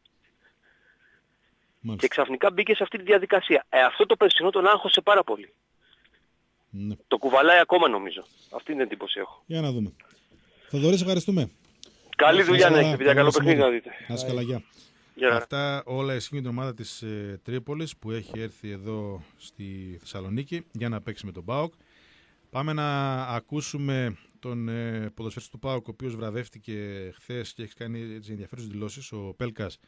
Μάλιστα. Και ξαφνικά μπήκε σε αυτή τη διαδικασία. Αυτό το περσινό τον άγχωσε πάρα πολύ. Ναι. Το κουβαλάει ακόμα νομίζω. Αυτή είναι την εντύπωση έχω. Για να δούμε. Θοδωρή, ευχαριστούμε. Καλή δουλειά να έχετε, παιδιά. Καλό παιχνίδι να δείτε. Να είσαι καλά, γεια. Γεια. Αυτά όλα ισχύουν την ομάδα της Τρίπολης που έχει έρθει εδώ στη Θεσσαλονίκη για να παίξει με τον ΠΑΟΚ. Πάμε να ακούσουμε τον ποδοσφαιριστή του ΠΑΟΚ, ο οποίος βραβεύτηκε χθες και έχει κάνει ενδιαφέρουσες δηλώσεις, ο Πέλκας,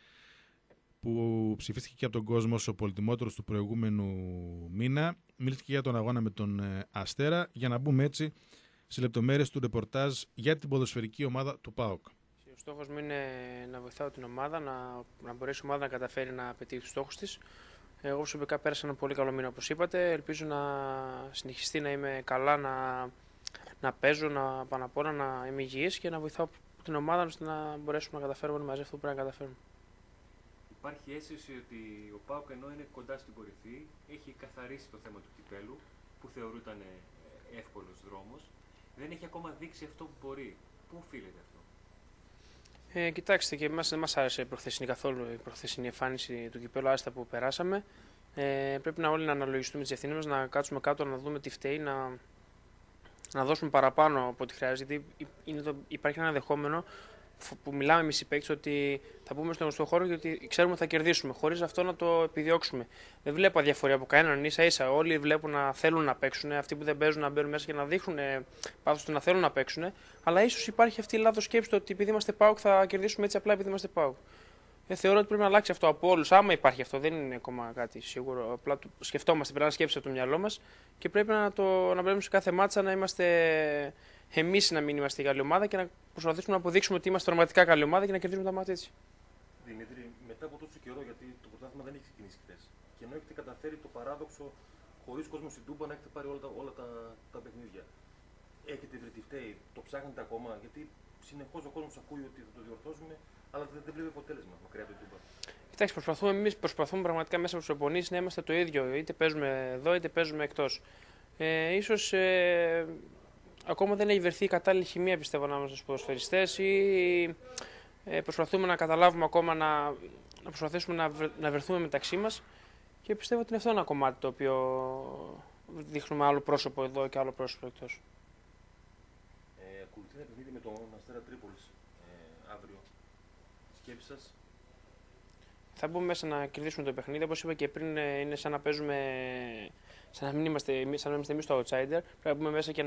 που ψηφίστηκε και από τον κόσμο ως ο πολυτιμότερος του προηγούμενου μήνα. Μίλησε και για τον αγώνα με τον Αστέρα, για να μπούμε έτσι σε λεπτομέρειες του ρεπορτάζ για την ποδοσφαιρική ομάδα του ΠΑΟΚ. Ο στόχος μου είναι να βοηθάω την ομάδα, να μπορέσει η ομάδα να καταφέρει να πετύχει τους στόχους της. Εγώ προσωπικά πέρασα ένα πολύ καλό μήνα, όπως είπατε. Ελπίζω να συνεχιστεί να είμαι καλά, να παίζω, να πάνω απ' όλα να είμαι υγιής και να βοηθάω την ομάδα ώστε να μπορέσουμε να καταφέρουμε μαζί αυτό που πρέπει να καταφέρουμε. Υπάρχει αίσθηση ότι ο ΠΑΟΚ, ενώ είναι κοντά στην κορυφή, έχει καθαρίσει το θέμα του κυπέλου, που θεωρούταν εύκολος δρόμος. Δεν έχει ακόμα δείξει αυτό που μπορεί. Πού οφείλεται αυτό? Κοιτάξτε, και εμάς δεν μας άρεσε καθόλου η προχθεσινή εμφάνιση του κυπέλου άστα που περάσαμε. Πρέπει όλοι να αναλογιστούμε τις ευθύνες μας, να κάτσουμε κάτω, να δούμε τι φταίει, να δώσουμε παραπάνω από ό,τι χρειάζεται. Γιατί υπάρχει ένα δεχόμενο που μιλάμε εμείς οι παίκτες ότι θα μπούμε στον χώρο γιατί ξέρουμε ότι θα κερδίσουμε, χωρίς αυτό να το επιδιώξουμε. Δεν βλέπω αδιαφορία από κανέναν, ίσα-ίσα. Όλοι βλέπουν να θέλουν να παίξουν, αυτοί που δεν παίζουν να μπαίνουν μέσα και να δείχνουν πάθος του να θέλουν να παίξουν. Αλλά ίσως υπάρχει αυτή η λάθος σκέψη ότι επειδή είμαστε ΠΑΟΚ θα κερδίσουμε έτσι απλά επειδή είμαστε ΠΑΟΚ. Θεωρώ ότι πρέπει να αλλάξει αυτό από όλους. Άμα υπάρχει αυτό, δεν είναι ακόμα κάτι σίγουρο. Απλά το σκεφτόμαστε, πρέπει να σκέψει από το μυαλό μας και πρέπει να πρέπει σε κάθε μάτσα να είμαστε εμείς να μην είμαστε η καλή ομάδα και να προσπαθήσουμε να αποδείξουμε ότι είμαστε πραγματικά καλή ομάδα και να κερδίσουμε τα μάτια έτσι. Δημήτρη, μετά από τόσο καιρό, γιατί το πρωτάθλημα δεν έχει ξεκινήσει χθες, και ενώ έχετε καταφέρει το παράδοξο χωρίς κόσμο στην Τούμπα να έχετε πάρει όλα τα παιχνίδια. Έχετε βρει τι φταίει, το ψάχνετε ακόμα, γιατί συνεχώς ο κόσμος ακούει ότι θα το διορθώσουμε, αλλά δεν βλέπει αποτέλεσμα μακριά από την Τούμπα. Κοιτάξτε, προσπαθούμε πραγματικά μέσα από τους προπονήσεις να είμαστε το ίδιο, είτε παίζουμε εδώ είτε παίζουμε εκτός. Ίσως ακόμα δεν έχει βρεθεί η κατάλληλη χημεία, πιστεύω, ανάμεσα στους ποδοσφαιριστές ή προσπαθούμε να καταλάβουμε ακόμα, να προσπαθήσουμε να βρεθούμε μεταξύ μας και πιστεύω ότι είναι αυτό ένα κομμάτι το οποίο δείχνουμε άλλο πρόσωπο εδώ και άλλο πρόσωπο εκτός. Ακολουθεί ένα παιχνίδι με τον Αστέρα Τρίπολης αύριο. Σκέψη σας? Θα μπούμε μέσα να κερδίσουμε το παιχνίδι. Όπως είπα και πριν, είναι σαν να παίζουμε, σαν να μην είμαστε εμείς το outsider. Πρέπει να μπούμε μέσα και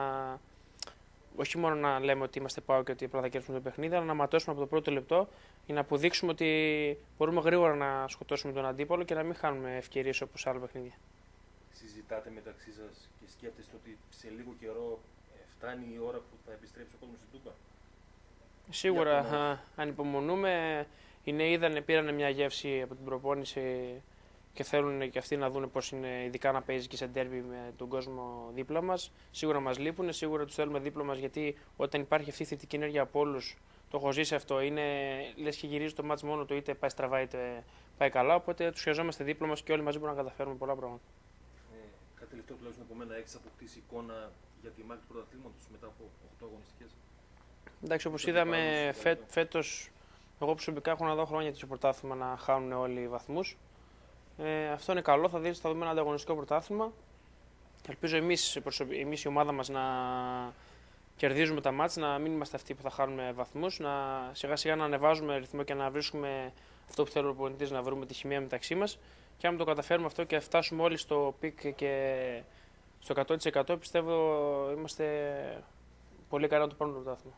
όχι μόνο να λέμε ότι είμαστε ΠΑΟΚ και ότι απλά θα κερδίσουμε το παιχνίδι, αλλά να ματώσουμε από το πρώτο λεπτό για να αποδείξουμε ότι μπορούμε γρήγορα να σκοτώσουμε τον αντίπολο και να μην χάνουμε ευκαιρίες όπως σε άλλα παιχνίδια. Συζητάτε μεταξύ σας και σκέφτεστε ότι σε λίγο καιρό φτάνει η ώρα που θα επιστρέψει ο κόσμος στην Τούμπα? Σίγουρα ανυπομονούμε. Οι νέοι πήραν μια γεύση από την προπόνηση και θέλουν και αυτοί να δουν πώς είναι, ειδικά να παίζει και σε ντέρμπι με τον κόσμο δίπλα μας. Σίγουρα μας λείπουν, σίγουρα τους θέλουμε δίπλα μας, γιατί όταν υπάρχει αυτή η θετική ενέργεια από όλους, το έχω ζήσει αυτό, είναι λες και γυρίζει το μάτς μόνο του, είτε πάει στραβά είτε πάει καλά. Οπότε τους χρειαζόμαστε δίπλα μας και όλοι μαζί μπορούμε να καταφέρουμε πολλά πράγματα. Κάτι τελευταίο τουλάχιστον από μένα, έχεις αποκτήσει εικόνα για τη μάχη του πρωταθλήματος μετά από 8 αγωνιστικές? Εντάξει, όπως είδαμε φέτος, εγώ προσωπικά έχω να δω χρόνια στο πρωτάθλημα να χάνουν όλοι οι βαθμούς. Αυτό είναι καλό, θα δούμε ένα ανταγωνιστικό πρωτάθλημα. Ελπίζω εμείς η ομάδα μας να κερδίζουμε τα μάτς, να μην είμαστε αυτοί που θα χάνουμε βαθμούς, να σιγά σιγά να ανεβάζουμε ρυθμό και να βρίσκουμε αυτό που θέλει ο προπονητής, να βρούμε τη χημεία μεταξύ μας. Και αν το καταφέρουμε αυτό και φτάσουμε όλοι στο πικ και στο 100%, πιστεύω είμαστε πολύ καλά να το πάρουμε το πρωτάθλημα.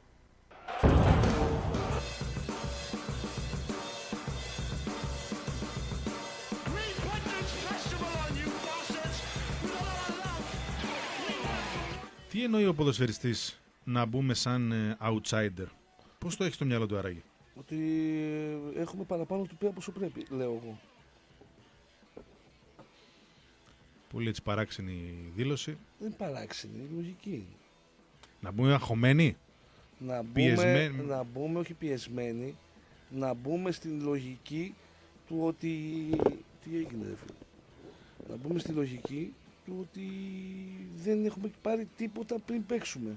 Τι εννοεί ο ποδοσφαιριστής να μπούμε σαν outsider? Πώς το έχει στο μυαλό του άραγε? Ότι έχουμε παραπάνω του πέρα όσο πρέπει, λέω εγώ. Πολύ έτσι παράξενη δήλωση. Δεν παράξενη, είναι λογική. Να μπούμε αγχωμένοι? Να μπούμε όχι πιεσμένοι, να μπούμε στην λογική του ότι... Τι έγινε ρε φίλε? Να μπούμε στη λογική του ότι δεν έχουμε πάρει τίποτα πριν παίξουμε.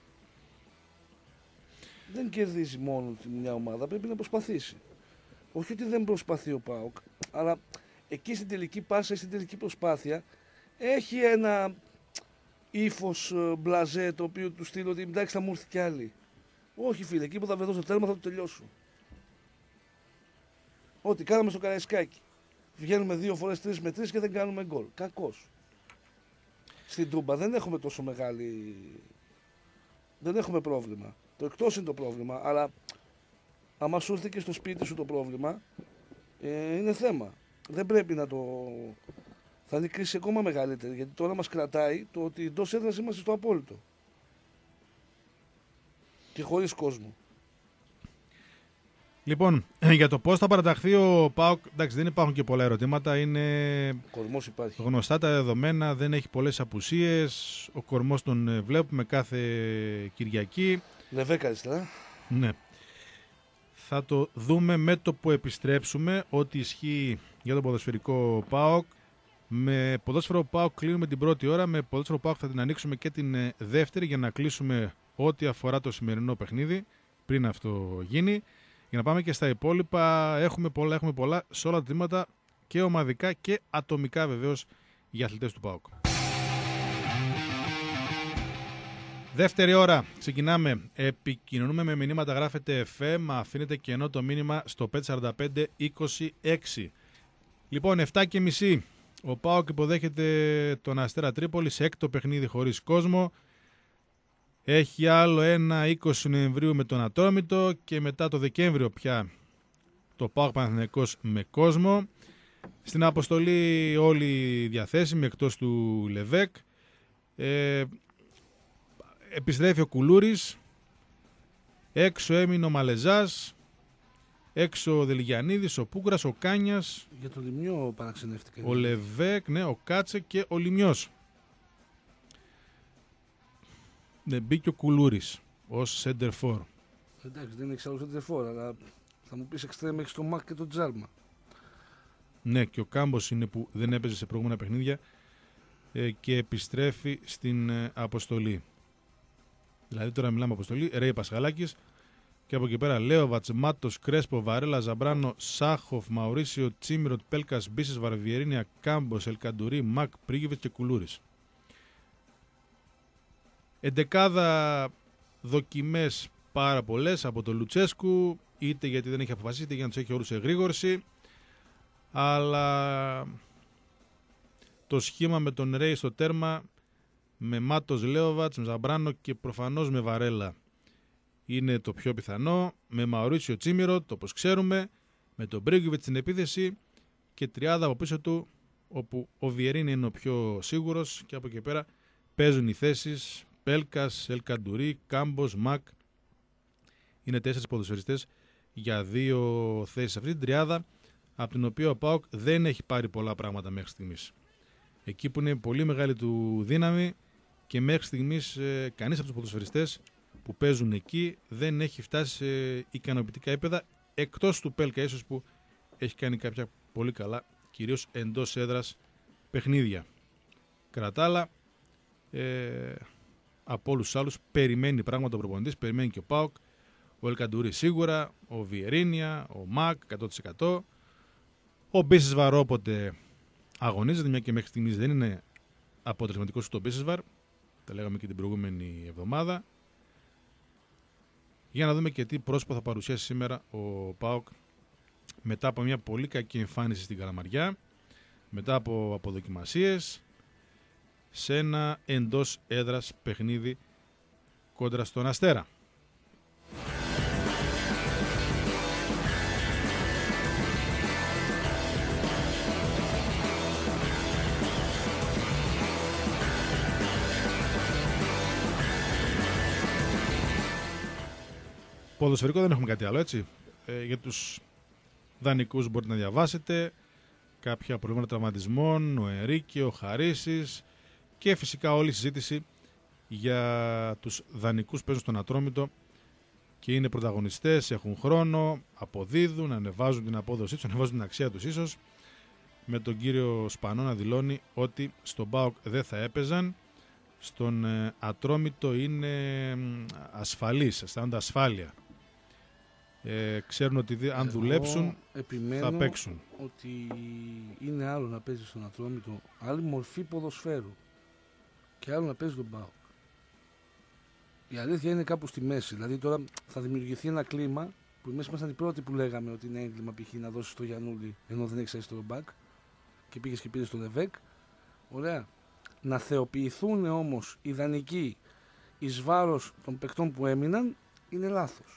Δεν κερδίζει μόνο μια ομάδα, πρέπει να προσπαθήσει. Όχι ότι δεν προσπαθεί ο ΠΑΟΚ, αλλά εκεί στην τελική πάσα ή στην τελική προσπάθεια έχει ένα ύφος μπλαζέ το οποίο του στείλει ότι εντάξει θα μου έρθει κι άλλη. Όχι φίλε, εκεί που θα βρεθώ στο τέρμα θα το τελειώσω. Ό,τι κάναμε στο Καραϊσκάκι. Βγαίνουμε 2 φορές 3 με 3 και δεν κάνουμε γκολ. Κακός. Στην Τούμπα δεν έχουμε τόσο μεγάλη... Δεν έχουμε πρόβλημα. Το εκτός είναι το πρόβλημα, αλλά άμα σου έρθει και στο σπίτι σου το πρόβλημα, είναι θέμα. Δεν πρέπει να το... Θα είναι κρίση ακόμα μεγαλύτερη, γιατί τώρα μας κρατάει το ότι εντός έδρας είμαστε στο απόλυτο. Και χωρίς κόσμο. Λοιπόν, για το πώς θα παραταχθεί ο ΠΑΟΚ, εντάξει, δεν υπάρχουν και πολλά ερωτήματα. Είναι κορμός υπάρχει. Γνωστά τα δεδομένα, δεν έχει πολλές απουσίες. Ο κορμός τον βλέπουμε κάθε Κυριακή. Λεβέκα αριστερά. Ναι. Θα το δούμε με το που επιστρέψουμε, ό,τι ισχύει για το ποδοσφαιρικό ΠΑΟΚ. Με ποδόσφαιρο ΠΑΟΚ κλείνουμε την πρώτη ώρα, με ποδόσφαιρο ΠΑΟΚ θα την ανοίξουμε και την δεύτερη για να κλείσουμε ό,τι αφορά το σημερινό παιχνίδι, πριν αυτό γίνει. Για να πάμε και στα υπόλοιπα, έχουμε πολλά σε όλα τα τμήματα και ομαδικά και ατομικά βεβαίως για αθλητές του ΠΑΟΚ. Δεύτερη ώρα ξεκινάμε. Επικοινωνούμε με μηνύματα, γράφετε FM, αφήνετε κενό το μήνυμα στο 545-26. Λοιπόν, 7.30 ο ΠΑΟΚ υποδέχεται τον Αστέρα Τρίπολη σε έκτο παιχνίδι χωρίς κόσμο. Έχει άλλο ένα 20 Νοεμβρίου με τον Ατρόμητο και μετά το Δεκέμβριο πια το ΠΑΟΚ Παναθηναϊκός με κόσμο. Στην αποστολή όλοι διαθέσιμοι εκτός του Λεβέκ. Επιστρέφει ο Κουλούρης, έξω έμεινε ο Μαλεζάς, έξω ο Δελιγιαννίδης, ο Πούγκρας, ο Κάνιας. Για το Λιμιό παραξενεύτηκε. Ο Λεβέκ, ναι, ο Κάτσε και ο Λιμιός. Ναι, μπήκε ο Κουλούρης ως center for. Εντάξει, δεν έχει άλλο center for, αλλά θα μου πεις εξτρέμ έχεις το Μακ και το Τζάρμα. Ναι, και ο Κάμπος είναι που δεν έπαιζε σε προηγούμενα παιχνίδια και επιστρέφει στην αποστολή. Δηλαδή τώρα μιλάμε αποστολή, Ρέι Πασχαλάκης και από εκεί πέρα Λέοβατς, Μάτος, Κρέσπο, Βαρέλα, Ζαμπράνο, Σάχοφ, Μαουρίσιο, Τσίμιροτ, Πέλκας, Μπίσης, Βαρβιερίνια, Κάμπος, Ελκαντουρί, Μακ, Πρίγιβιτς και Κουλούρης. Εντεκάδα δοκιμές πάρα πολλές από τον Λουτσέσκου, είτε γιατί δεν έχει αποφασίσει, είτε για να τους έχει όλους σε εγρήγορση. Αλλά το σχήμα με τον Ρέι στο τέρμα, με Μάτος, Λέοβατς, με Ζαμπράνο και προφανώς με Βαρέλα είναι το πιο πιθανό, με Μαουρίσιο, Τσίμιροτ όπως ξέρουμε, με τον Μπρίγκοβιτς στην επίθεση και τριάδα από πίσω του όπου ο Βιερίνη είναι ο πιο σίγουρος και από εκεί πέρα παίζουν οι θέσεις Πέλκας, Ελκαντουρί, Κάμπος, Μακ. Είναι 4 ποδοσφαιριστές για 2 θέσεις αυτή την τριάδα, από την οποία ο ΠΑΟΚ δεν έχει πάρει πολλά πράγματα μέχρι στιγμής. Εκεί που είναι πολύ μεγάλη του δύναμη και μέχρι στιγμής κανείς από τους ποδοσφαιριστές που παίζουν εκεί δεν έχει φτάσει σε ικανοποιητικά επίπεδα, εκτός του Πέλκα ίσως που έχει κάνει κάποια πολύ καλά, κυρίως εντός έδρας παιχνίδια. Κρατάλα, από όλους τους άλλους περιμένει πράγματα ο προπονητής, περιμένει και ο ΠΑΟΚ, ο Ελκαντουρί σίγουρα, ο Βιερίνια, ο Μακ 100%. Ο Μπίσεσβαρ όποτε αγωνίζεται, μια και μέχρι στιγμής δεν είναι αποτελεσματικός στο Μπίσεσβαρ, τα λέγαμε και την προηγούμενη εβδομάδα. Για να δούμε και τι πρόσωπο θα παρουσιάσει σήμερα ο ΠΑΟΚ μετά από μια πολύ κακή εμφάνιση στην Καλαμαριά, μετά από αποδοκιμασίες, σε ένα εντός έδρας παιχνίδι κόντρα στον Αστέρα. Ποδοσφαιρικό δεν έχουμε κάτι άλλο, έτσι. Για τους δανεικούς μπορείτε να διαβάσετε κάποια προβλήματα τραυματισμών, ο Ενρίκε, ο Χαρίσης και φυσικά όλη η συζήτηση για τους δανεικούς που παίζουν στον Ατρόμητο και είναι πρωταγωνιστές, έχουν χρόνο, αποδίδουν, ανεβάζουν την απόδοσή τους, ανεβάζουν την αξία τους ίσως, με τον κύριο Σπανό να δηλώνει ότι στον ΠΑΟΚ δεν θα έπαιζαν, στον Ατρόμητο είναι ασφαλής, αισθάνονται ασφάλεια. Ξέρουν ότι αν δουλέψουν θα παίξουν. Ότι είναι άλλο να παίζει στον Ατρόμητο, άλλη μορφή ποδοσφαίρου και άλλο να παίζει τον ΠΑΟΚ. Η αλήθεια είναι κάπου στη μέση. Δηλαδή τώρα θα δημιουργηθεί ένα κλίμα που εμείς ήμασταν οι πρώτοι που λέγαμε ότι είναι έγκλημα π.χ. να δώσεις το Γιαννούλη ενώ δεν έχεις αριστερό μπακ και πήγες και πήρες το Λεβέκ. Ωραία. Να θεοποιηθούν όμως οι δανεικοί εις βάρος των παικτών που έμειναν είναι λάθος.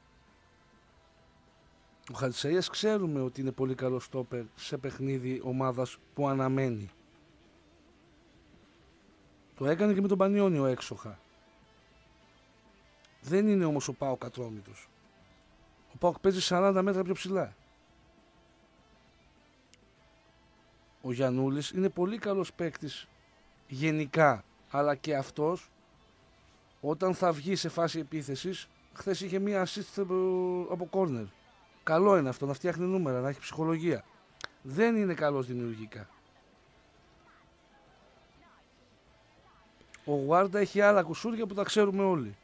Ο Χατζησαΐας ξέρουμε ότι είναι πολύ καλό στόπερ σε παιχνίδι ομάδας που αναμένει. Το έκανε και με τον Πανιόνιο έξοχα. Δεν είναι όμως ο ΠΑΟΚ Ατρόμητος. Ο ΠΑΟΚ παίζει 40 μέτρα πιο ψηλά. Ο Γιαννούλης είναι πολύ καλός παίκτης γενικά, αλλά και αυτός όταν θα βγει σε φάση επίθεσης, χθες είχε μία assist από corner. Καλό είναι αυτό, να φτιάχνει νούμερα, να έχει ψυχολογία. Δεν είναι καλός δημιουργικά. Ο Γουάρντα έχει άλλα κουσούρια που τα ξέρουμε όλοι.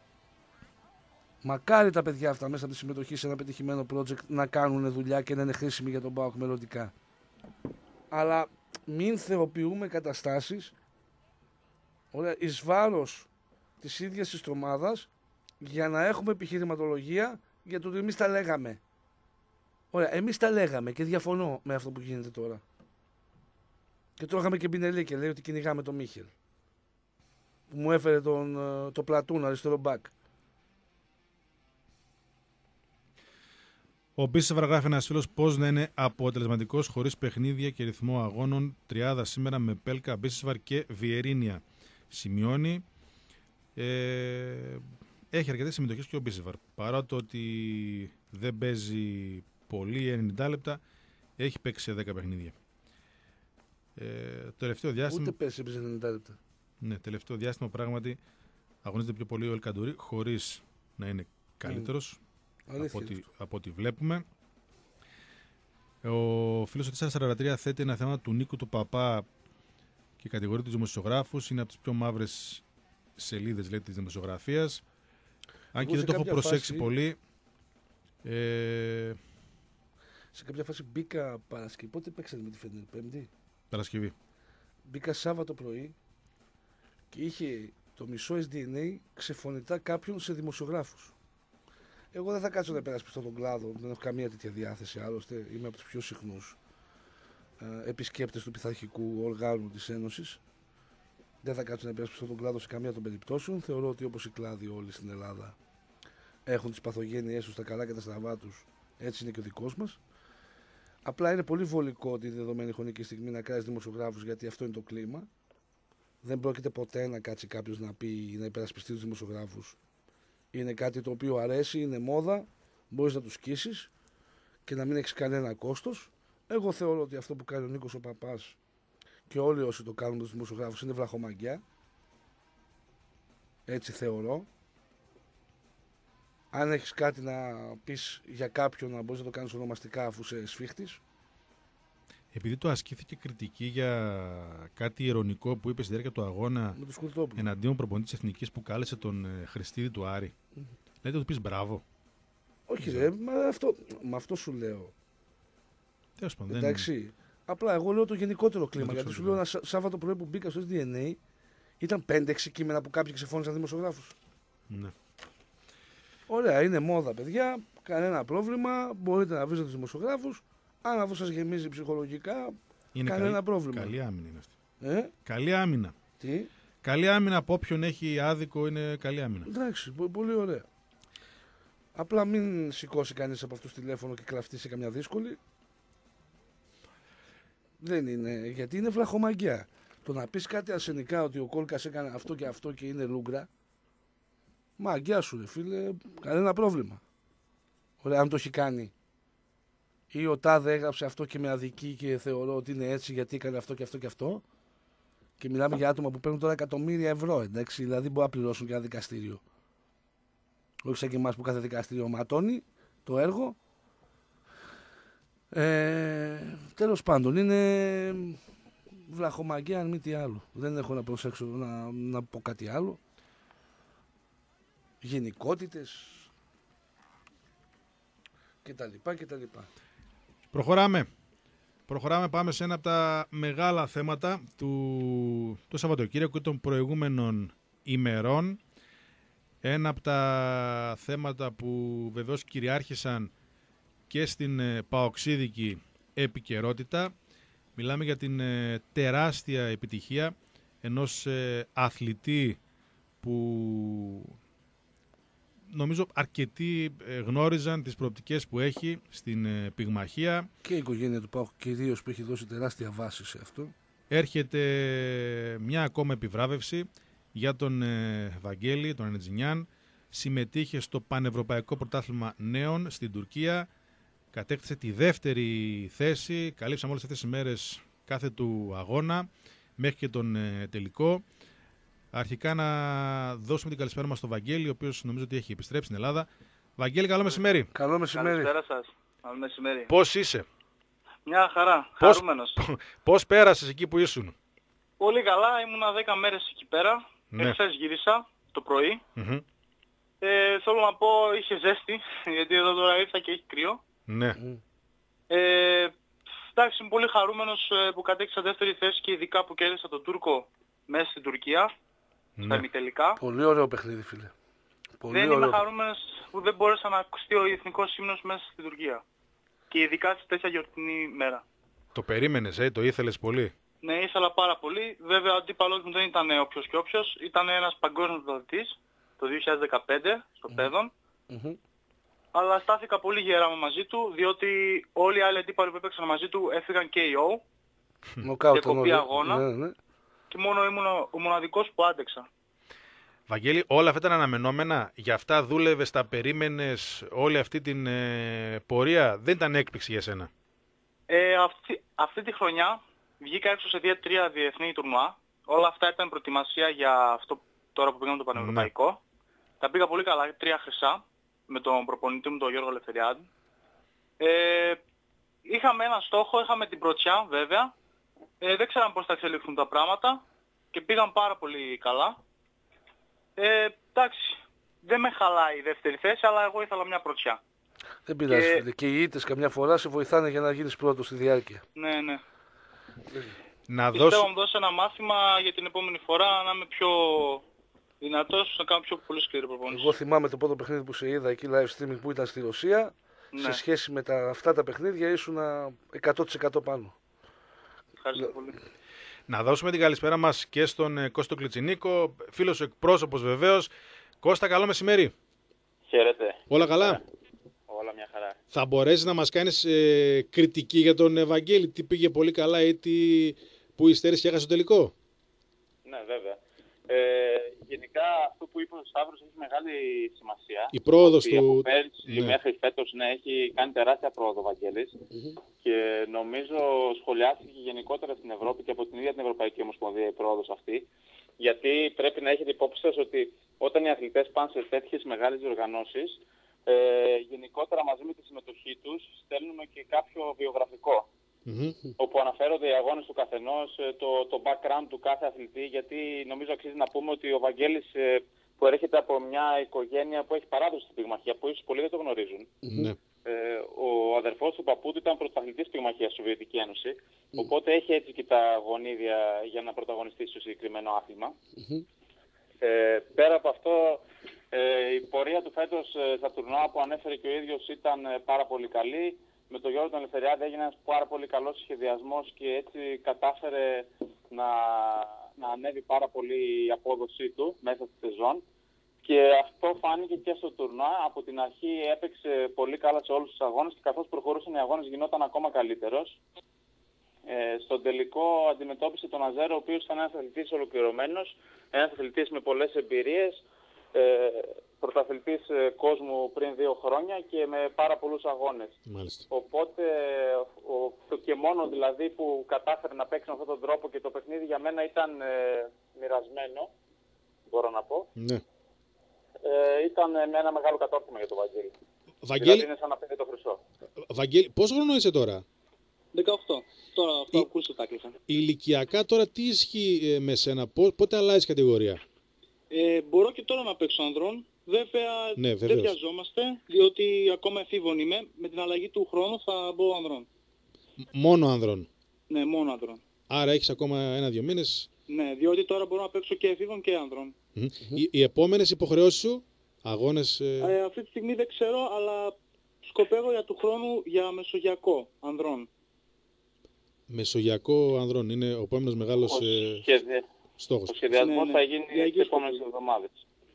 Μακάρι τα παιδιά αυτά μέσα από τη συμμετοχή σε ένα πετυχημένο project να κάνουν δουλειά και να είναι χρήσιμοι για τον ΠΑΟΚ μελλοντικά. Αλλά μην θεοποιούμε καταστάσεις, ωραία, εις βάρος της ίδιας της ομάδας, για να έχουμε επιχειρηματολογία για το ότι εμείς τα λέγαμε. Ωραία, εμείς τα λέγαμε και διαφωνώ με αυτό που γίνεται τώρα. Και τρώγαμε και Μπινελί και λέει ότι κυνηγάμε τον Μίχελ, που μου έφερε το πλατούν αριστερό μπακ. Ο Μπίσεβαρ γράφει ένας φίλος πώς να είναι αποτελεσματικός χωρίς παιχνίδια και ρυθμό αγώνων. Τριάδα σήμερα με Πέλκα, Μπίσεβαρ και Βιερίνια. Σημειώνει. Έχει αρκετές συμμετοχές και ο Μπίσεβαρ. Παρά το ότι δεν παίζει πολύ 90 λεπτά, έχει παίξει σε 10 παιχνίδια. Το τελευταίο διάστημα. Ούτε πέρσι έπαιζε 90 λεπτά. Ναι, τελευταίο διάστημα πράγματι αγωνίζεται πιο πολύ ο Ελκαντουρί χωρίς να είναι καλύτερος. Από ό,τι βλέπουμε. Ο φίλος του 443 θέτει ένα θέμα του Νίκου του Παπά και κατηγορεί τους δημοσιογράφους. Είναι από τις πιο μαύρες σελίδες, λέει, της δημοσιογραφίας. Αν και δεν το έχω προσέξει πολύ. Σε κάποια φάση μπήκα Παρασκευή. Πότε παίξατε με τη Φενέρ, Πέμπτη? Παρασκευή. Μπήκα Σάββατο πρωί και είχε το μισό SDNA ξεφωνητά κάποιον σε δημοσιογράφους. Εγώ δεν θα κάτσω να υπερασπιστώ τον κλάδο, δεν έχω καμία τέτοια διάθεση. Άλλωστε, είμαι από τους πιο συχνούς επισκέπτες του πειθαρχικού οργάνου της Ένωσης. Δεν θα κάτσω να υπερασπιστώ τον κλάδο σε καμία των περιπτώσεων. Θεωρώ ότι όπως οι κλάδοι όλοι στην Ελλάδα έχουν τις παθογένειές τους, τα καλά και τα στραβά τους, έτσι είναι και ο δικός μας. Απλά είναι πολύ βολικό τη δεδομένη χρονική στιγμή να κράζει δημοσιογράφους, γιατί αυτό είναι το κλίμα. Δεν πρόκειται ποτέ να κάτσει κάποιος να πει, να υπερασπιστεί τους δημοσιογράφους. Είναι κάτι το οποίο αρέσει, είναι μόδα, μπορείς να τους σκίσεις και να μην έχεις κανένα κόστος. Εγώ θεωρώ ότι αυτό που κάνει ο Νίκος ο Παπάς και όλοι όσοι το κάνουν με τους δημοσιογράφους είναι βλαχομαγκιά. Έτσι θεωρώ. Αν έχεις κάτι να πεις για κάποιον, να μπορείς να το κάνεις ονομαστικά αφού είσαι σφίχτης. Επειδή το ασκήθηκε κριτική για κάτι ειρωνικό που είπε στη διάρκεια του αγώνα εναντίον προπονητή της Εθνικής που κάλεσε τον Χριστίδη του Άρη, λέτε του πεις μπράβο? Όχι ρε, με αυτό σου λέω. Τέλος πάντων. Εντάξει. Απλά εγώ λέω το γενικότερο κλίμα. Γιατί σου λέω ένα Σάββατο πρωί που μπήκα στο DNA ήταν 5-6 κείμενα που κάποιοι ξεφώνησαν δημοσιογράφους. Ναι. Ωραία, είναι μόδα, παιδιά. Κανένα πρόβλημα. Μπορείτε να βρείτε τους δημοσιογράφους. Αν αυτό σας γεμίζει ψυχολογικά, είναι κανένα πρόβλημα. Καλή άμυνα είναι αυτή. Καλή άμυνα. Τι? Καλή άμυνα από όποιον έχει άδικο είναι καλή άμυνα. Εντάξει, πολύ ωραία. Απλά μην σηκώσει κανείς από αυτούς τηλέφωνο και κλαφτεί σε καμιά δύσκολη. Δεν είναι, γιατί είναι βλαχομαγκιά. Το να πεις κάτι αρσενικά ότι ο Κόλκας έκανε αυτό και αυτό και είναι λούγκρα, μαγκιά σου ρε φίλε, κανένα πρόβλημα. Ωραία, αν το έχει κάνει. Ή ο τάδε έγραψε αυτό και με αδικεί και θεωρώ ότι είναι έτσι γιατί έκανε αυτό και αυτό και αυτό. Και μιλάμε για άτομα που παίρνουν τώρα εκατομμύρια ευρώ, εντάξει, δηλαδή μπορεί να πληρώσουν και ένα δικαστήριο. Όχι σαν και εμάς που κάθε δικαστήριο ματώνει το έργο. Τέλος πάντων, είναι βλαχομαγκαία αν μη τι άλλο. Δεν έχω να προσέξω να πω κάτι άλλο. Γενικότητες κτλ. Προχωράμε, πάμε σε ένα από τα μεγάλα θέματα του Σαββατοκύριακου και των προηγούμενων ημερών. Ένα από τα θέματα που βεβαίως κυριάρχησαν και στην παοξίδικη επικαιρότητα. Μιλάμε για την τεράστια επιτυχία ενός αθλητή που νομίζω αρκετοί γνώριζαν τις προοπτικές που έχει στην πυγμαχία. Και η οικογένεια του ΠΑΟΚ κυρίως που έχει δώσει τεράστια βάση σε αυτό. Έρχεται μια ακόμα επιβράβευση για τον Βαγγέλη, τον Ενετζινιάν. Συμμετείχε στο Πανευρωπαϊκό Πρωτάθλημα Νέων στην Τουρκία. Κατέκτησε τη δεύτερη θέση. Καλύψαμε όλες αυτές τις μέρες κάθε του αγώνα μέχρι και τον τελικό. Αρχικά να δώσουμε την καλησπέρα μας στον Βαγγέλη, ο οποίος νομίζω ότι έχει επιστρέψει στην Ελλάδα. Βαγγέλη, καλό μεσημέρι. Καλό μεσημέρι. Καλησπέρα σας. Καλό μεσημέρι. Πώς είσαι? Μια χαρά. Χαρούμενος. Πώς πέρασες εκεί που ήσουν? Πολύ καλά. Ήμουνα 10 μέρες εκεί πέρα. Ναι. Εχθές γύρισα το πρωί. Θέλω να πω είχε ζέστη, γιατί εδώ τώρα ήρθα και έχει κρύο. Ναι. Εντάξει, είμαι πολύ χαρούμενος που κατέκτησα δεύτερη θέση και ειδικά που κέρδισα τον Τούρκο μέσα στην Τουρκία, στα ημιτελικά. Πολύ ωραίο παιχνίδι, φίλε. Δεν είμαι χαρούμενος που δεν μπόρεσα να ακουστεί ο εθνικός ύμνος μέσα στην Τουρκία. Και ειδικά σε τέτοια γιορτινή μέρα. Το περίμενες, το ήθελες πολύ. Ναι, ήθελα πάρα πολύ. Βέβαια ο αντίπαλος μου δεν ήταν όποιος και όποιος. Ήταν ένας παγκόσμιος πρωταθλητής το 2015 στο Πέδον. Αλλά στάθηκα πολύ γερά μαζί του, διότι όλοι οι άλλοι αντίπαλοι που έπαιξαν μαζί του έφυγαν KO. Διακοπή αγώνα. Ναι. Και μόνο ήμουν ο μοναδικός που άντεξα. Βαγγέλη, όλα αυτά ήταν αναμενόμενα. Για αυτά δούλευες, τα περίμενες όλη αυτή την πορεία. Δεν ήταν έκπληξη για σένα. Αυτή τη χρονιά βγήκα έξω σε 2-3 διεθνή τουρνουά. Όλα αυτά ήταν προετοιμασία για αυτό τώρα που πήγαμε το Πανευρωπαϊκό. Ναι. Τα πήγα πολύ καλά, 3 χρυσά με τον προπονητή μου τον Γιώργο Λευθεριάδη. Είχαμε ένα στόχο, είχαμε την πρωτιά βέβαια. Δεν ξέραμε πώς θα εξελιχθούν τα πράγματα και πήγαν πάρα πολύ καλά. Εντάξει, δεν με χαλάει η δεύτερη θέση, αλλά εγώ ήθελα μια πρωτιά. Δεν πειράζει, και οι ήττες καμιά φορά σε βοηθάνε για να γίνεις πρώτος στη διάρκεια. Ναι. Πιστεύω να μου δώσει ένα μάθημα για την επόμενη φορά να είμαι πιο δυνατός, να κάνω πιο πολύ σκληρή προπόνηση. Εγώ θυμάμαι το πρώτο παιχνίδι που σε είδα εκεί live streaming που ήταν στη Ρωσία. Ναι. Σε σχέση με αυτά τα παιχνίδια ήσουν 100% πάνω. Ευχαριστώ πολύ. Να δώσουμε την καλησπέρα μας και στον Κώστο Κλιτσινίκο, φίλος εκπρόσωπος βεβαίως. Κώστα, καλό μεσημέρι. Χαίρετε. Όλα καλά. Όλα μια χαρά. Θα μπορέσεις να μας κάνεις κριτική για τον Ευαγγέλη, τι πήγε πολύ καλά ή που υστέρησε και έχασε το τελικό? Ναι, βέβαια. Γενικά αυτό που είπε ο Σταύρος έχει μεγάλη σημασία. Η πρόοδος του... Από πέρσι μέχρι φέτος έχει κάνει τεράστια πρόοδο ο Βαγγέλης και νομίζω σχολιάστηκε γενικότερα στην Ευρώπη και από την ίδια την Ευρωπαϊκή Ομοσπονδία η πρόοδος αυτή, γιατί πρέπει να έχετε υπόψη σας ότι όταν οι αθλητές πάνε σε τέτοιες μεγάλες διοργανώσεις, γενικότερα μαζί με τη συμμετοχή τους στέλνουμε και κάποιο βιογραφικό. Όπου αναφέρονται οι αγώνες του καθενός, το background του κάθε αθλητή, γιατί νομίζω αξίζει να πούμε ότι ο Βαγγέλης που έρχεται από μια οικογένεια που έχει παράδοση στην πυγμαχία, που ίσως πολλοί δεν το γνωρίζουν. Ο αδερφός του παππού του ήταν πρωταθλητής πυγμαχίας στη Σοβιετική Ένωση, οπότε έχει έτσι και τα γονίδια για να πρωταγωνιστεί στο συγκεκριμένο άθλημα. Πέρα από αυτό, η πορεία του φέτος στα τουρνουά που ανέφερε και ο ίδιος ήταν πάρα πολύ καλή. Με τον Γιώργο τον Λευθεριάδη έγινε ένας πάρα πολύ καλός σχεδιασμός και έτσι κατάφερε να ανέβει πάρα πολύ η απόδοσή του μέσα στη σεζόν. Και αυτό φάνηκε και στο τουρνουά. Από την αρχή έπαιξε πολύ καλά σε όλους τους αγώνες και καθώς προχωρούσαν οι αγώνες γινόταν ακόμα καλύτερος. Στον τελικό αντιμετώπισε τον Αζέρο, ο οποίος ήταν ένας αθλητής ολοκληρωμένος, ένας αθλητής με πολλές εμπειρίες, πρωταθλητής κόσμου πριν 2 χρόνια και με πάρα πολλούς αγώνες. Μάλιστα. Οπότε το και μόνο δηλαδή που κατάφερε να παίξει με αυτόν τον τρόπο και το παιχνίδι για μένα ήταν μοιρασμένο, μπορώ να πω. Ναι. Ήταν με ένα μεγάλο κατόρθωμα για τον Βαγγέλη. Δηλαδή είναι σαν να παίρνει το χρυσό. Βαγγέλη, πόσο χρόνο είσαι τώρα? 18. Τώρα αυτό ακούστε τα κλείσαν. Ηλικιακά τώρα τι ισχύει με σένα, πότε αλλάζεις κατηγορία? Μπορώ και τώρα να παίξω ανδρών. Βέβαια δεν βιαζόμαστε, διότι ακόμα εφήβων είμαι. Με την αλλαγή του χρόνου θα μπω ανδρών. Μόνο ανδρών? Ναι, μόνο ανδρών. Άρα έχεις ακόμα 1-2 μήνες? Ναι, διότι τώρα μπορώ να παίξω και εφήβων και ανδρών. Οι επόμενες υποχρεώσεις σου, αγώνες? Αυτή τη στιγμή δεν ξέρω, αλλά σκοπεύω για του χρόνου για μεσογειακό ανδρών. Μεσογειακό ανδρών είναι ο επόμενος μεγάλος στόχος. Ο σχεδιασμός θα γίνει τις επόμενες εβδομάδες.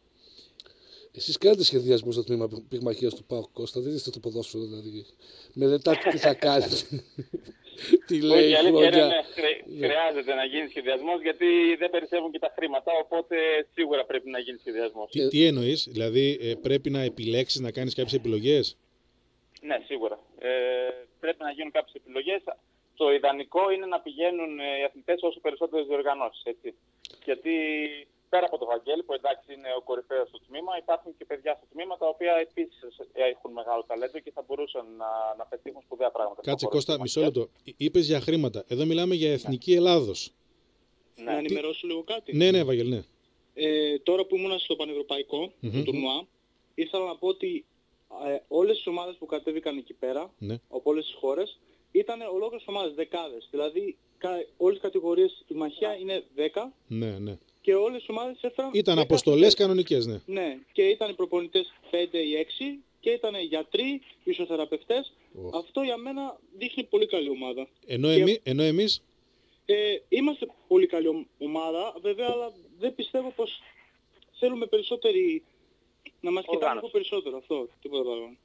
Εσείς κάνετε σχεδιασμό στο τμήμα πυγμαχίας του ΠΑΟΚ, Κώστα, δεν είστε το ποδόσφαιρο δηλαδή. Μελετάτε τι θα κάνετε. Τι λέει η χρονιά. Χρειάζεται να γίνει σχεδιασμός γιατί δεν περισσεύουν και τα χρήματα, οπότε σίγουρα πρέπει να γίνει σχεδιασμός. Τι εννοείς, δηλαδή πρέπει να επιλέξεις, να κάνεις κάποιες επιλογές? Ναι, σίγουρα. Πρέπει να γίνουν κάποιες επιλογές. Το ιδανικό είναι να πηγαίνουν οι αθλητές όσο περισσότερες διοργανώσεις, έτσι. Γιατί πέρα από το Βαγγέλη, που εντάξει είναι ο κορυφαίος στο τμήμα, υπάρχουν και παιδιά στο τμήμα τα οποία επίσης έχουν μεγάλο ταλέντο και θα μπορούσαν να πετύχουν σπουδαία πράγματα. Κάτσε Κώστα, μισό λεπτό. Είπες για χρήματα. Εδώ μιλάμε για εθνική Ελλάδος. Να ενημερώσω λίγο κάτι. Ναι, Βαγγέλη, ναι. Τώρα που ήμουν στο Πανευρωπαϊκό, το τουρνουά, ήθελα να πω ότι όλες τις ομάδες που κατέβηκαν εκεί πέρα, από όλες τις χώρες, ήταν ολόκληρες ομάδες, δεκάδες. Δηλαδή όλες οι κατηγορίες στη πυγμαχία είναι 10. Ναι, ναι. Και όλες οι ομάδες έφεραν... Ήταν αποστολές κανονικές, ναι. Ναι, και ήταν οι προπονητές 5 ή 6 και ήταν γιατροί, φυσιοθεραπευτές. Αυτό για μένα δείχνει πολύ καλή ομάδα. Ενώ εμείς... είμαστε πολύ καλή ομάδα, βέβαια, αλλά δεν πιστεύω πως θέλουμε περισσότεροι να μας κοιτάνε λίγο περισσότερο. Αυτό, τίποτα παραπάνω.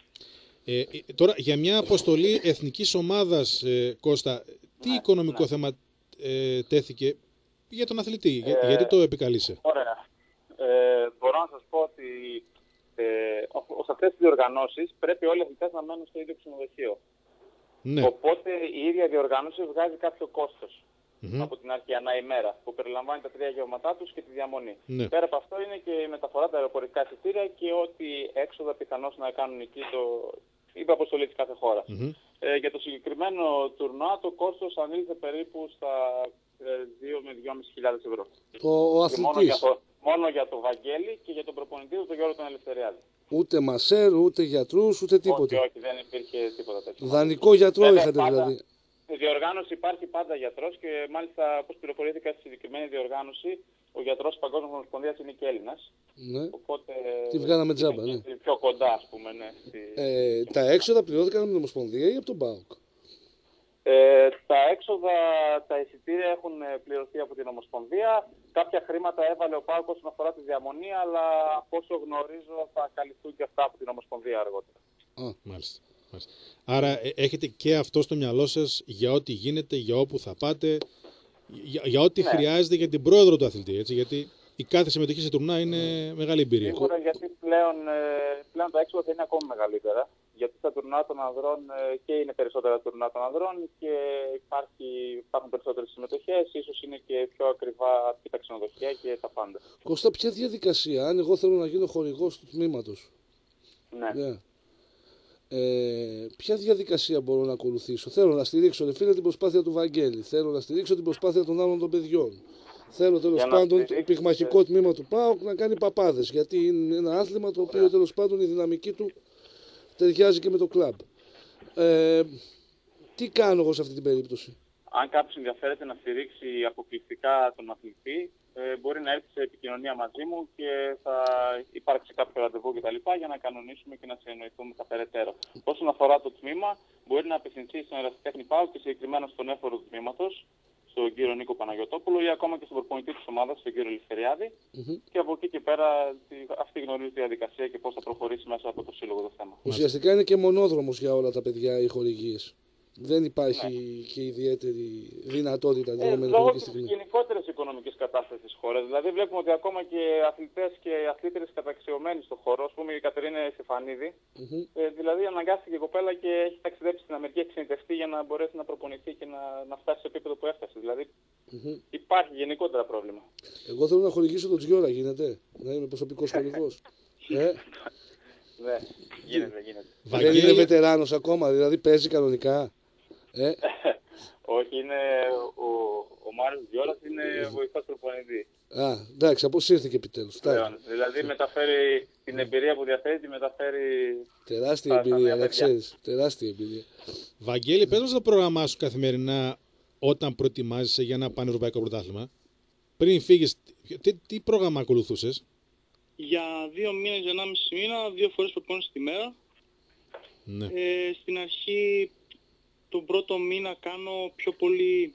Τώρα, για μια αποστολή εθνικής ομάδας, Κώστα, τι οικονομικό θέμα τέθηκε για τον αθλητή, γιατί το επικαλείσαι? Ωραία. Μπορώ να σας πω ότι ως αυτές τις διοργανώσεις πρέπει όλοι οι αθλητές να μένουν στο ίδιο ξενοδοχείο. Ναι. Οπότε η ίδια διοργάνωση βγάζει κάποιο κόστος από την αρχή ανά ημέρα, που περιλαμβάνει τα 3 γεύματά τους και τη διαμονή. Ναι. Πέρα από αυτό είναι και η μεταφορά, τα αεροπορικά εισιτήρια και ό,τι έξοδα πιθανώς να κάνουν εκεί η αποστολή της κάθε χώρας. Για το συγκεκριμένο τουρνουά το κόστος ανήλθε περίπου στα 2 με 2.500 ευρώ. Ο αθλητής. Μόνο για το Βαγγέλη και για τον προπονητή του, τον Γιώργο τον Ελευθεριάδη. Ούτε μασέρ, ούτε γιατρούς, ούτε τίποτα. Όχι, δεν υπήρχε τίποτα τέτοιο. Δανεικό γιατρό είχατε δηλαδή. Η διοργάνωση υπάρχει πάντα γιατρός και μάλιστα όπως πληροφορήθηκα στη συγκεκριμένη διοργάνωση, ο γιατρός της Παγκόσμιας Ομοσπονδίας είναι και Έλληνας. Ναι. Οπότε τη βγάλαμε τζάμπα, ναι. Πιο κοντά, ας πούμε, ναι. Τα έξοδα πληρώθηκαν από την Ομοσπονδία ή από τον ΠΑΟΚ? Τα έξοδα, τα εισιτήρια έχουν πληρωθεί από την Ομοσπονδία. Κάποια χρήματα έβαλε ο ΠΑΟΚ όσον αφορά τη διαμονή, αλλά από όσο γνωρίζω θα καλυφθούν και αυτά από την Ομοσπονδία αργότερα. Μάλιστα. Άρα έχετε και αυτό στο μυαλό σας για ό,τι γίνεται, για όπου θα πάτε, για ό,τι χρειάζεται για την πρόεδρο του αθλητή, έτσι, γιατί η κάθε συμμετοχή σε τουρνά είναι μεγάλη εμπειρία. Σίγουρα, γιατί πλέον τα έξοδα θα είναι ακόμη μεγαλύτερα. Γιατί στα τουρνά των ανδρών και είναι περισσότερα τουρνά των ανδρών και υπάρχουν περισσότερες συμμετοχές, ίσως είναι και πιο ακριβά και τα ξενοδοχεία και τα πάντα. Κώστα, ποια διαδικασία, αν εγώ θέλω να γίνω χορηγός του τμήματος, ποια διαδικασία μπορώ να ακολουθήσω? Θέλω να στηρίξω την προσπάθεια του Βαγγέλη, θέλω να στηρίξω την προσπάθεια των άλλων των παιδιών. Θέλω τέλος πάντων το πυγμαχικό τμήμα του ΠΑΟΚ να κάνει παπάδες, γιατί είναι ένα άθλημα το οποίο τέλος πάντων η δυναμική του ταιριάζει και με το κλαμπ. Τι κάνω εγώ σε αυτή την περίπτωση? Αν κάποιος ενδιαφέρεται να στηρίξει αποκλειστικά τον αθλητή, μπορεί να έρθει σε επικοινωνία μαζί μου και θα υπάρξει κάποιο ραντεβού κτλ. Για να κανονίσουμε και να συνεννοηθούμε τα περαιτέρω. Όσον αφορά το τμήμα, μπορεί να απευθυνθεί στον ερασιτέχνη ΠΑΟΚ και συγκεκριμένα στον έφορο του τμήματος, στον κύριο Νίκο Παναγιωτόπουλο ή ακόμα και στον προπονητή της ομάδας, τον κύριο Ελευθεριάδη. Και από εκεί και πέρα αυτή γνωρίζει τη διαδικασία και πώς θα προχωρήσει μέσα από το σύλλογο το θέμα. Ουσιαστικά είναι και μονόδρομος για όλα τα παιδιά οι χορηγίες. Δεν υπάρχει και ιδιαίτερη δυνατότητα λόγω της γενικότερης οικονομικής κατάστασης της χώρας. Δηλαδή βλέπουμε ότι ακόμα και αθλητές και αθλήτρες καταξιωμένοι στον χώρο, ας πούμε η Κατερίνα Στεφανίδη, δηλαδή αναγκάστηκε η κοπέλα και έχει ταξιδέψει στην Αμερική, έχει ξενιτευτεί για να μπορέσει να προπονηθεί και να φτάσει στο επίπεδο που έφτασε. Δηλαδή υπάρχει γενικότερα πρόβλημα. Εγώ θέλω να χορηγήσω τον Τζιόρα, γίνεται? Να είμαι προσωπικός χορηγός. Ναι, γίνεται. Δεν είναι βετεράνος ακόμα, δηλαδή παίζει κανονικά? Όχι, είναι ο Μάριος Διόρας είναι βοηθός προπονητή. Εντάξει, αποσύρθηκε επιτέλους. Δηλαδή μεταφέρει την εμπειρία που διαθέτει, τη μεταφέρει... Τεράστια εμπειρία, να ξέρεις. Τεράστια εμπειρία. Βαγγέλη, πες μας το πρόγραμμά σου καθημερινά όταν προετοιμάζεσαι για ένα πανευρωπαϊκό πρωτάθλημα. Πριν φύγεις, τι πρόγραμμα ακολουθούσες? Για 2 μήνες, για 1,5 μήνα, 2 φορές προπόνηση τη μέρα. Ναι. Στην αρχή, τον πρώτο μήνα κάνω πιο πολύ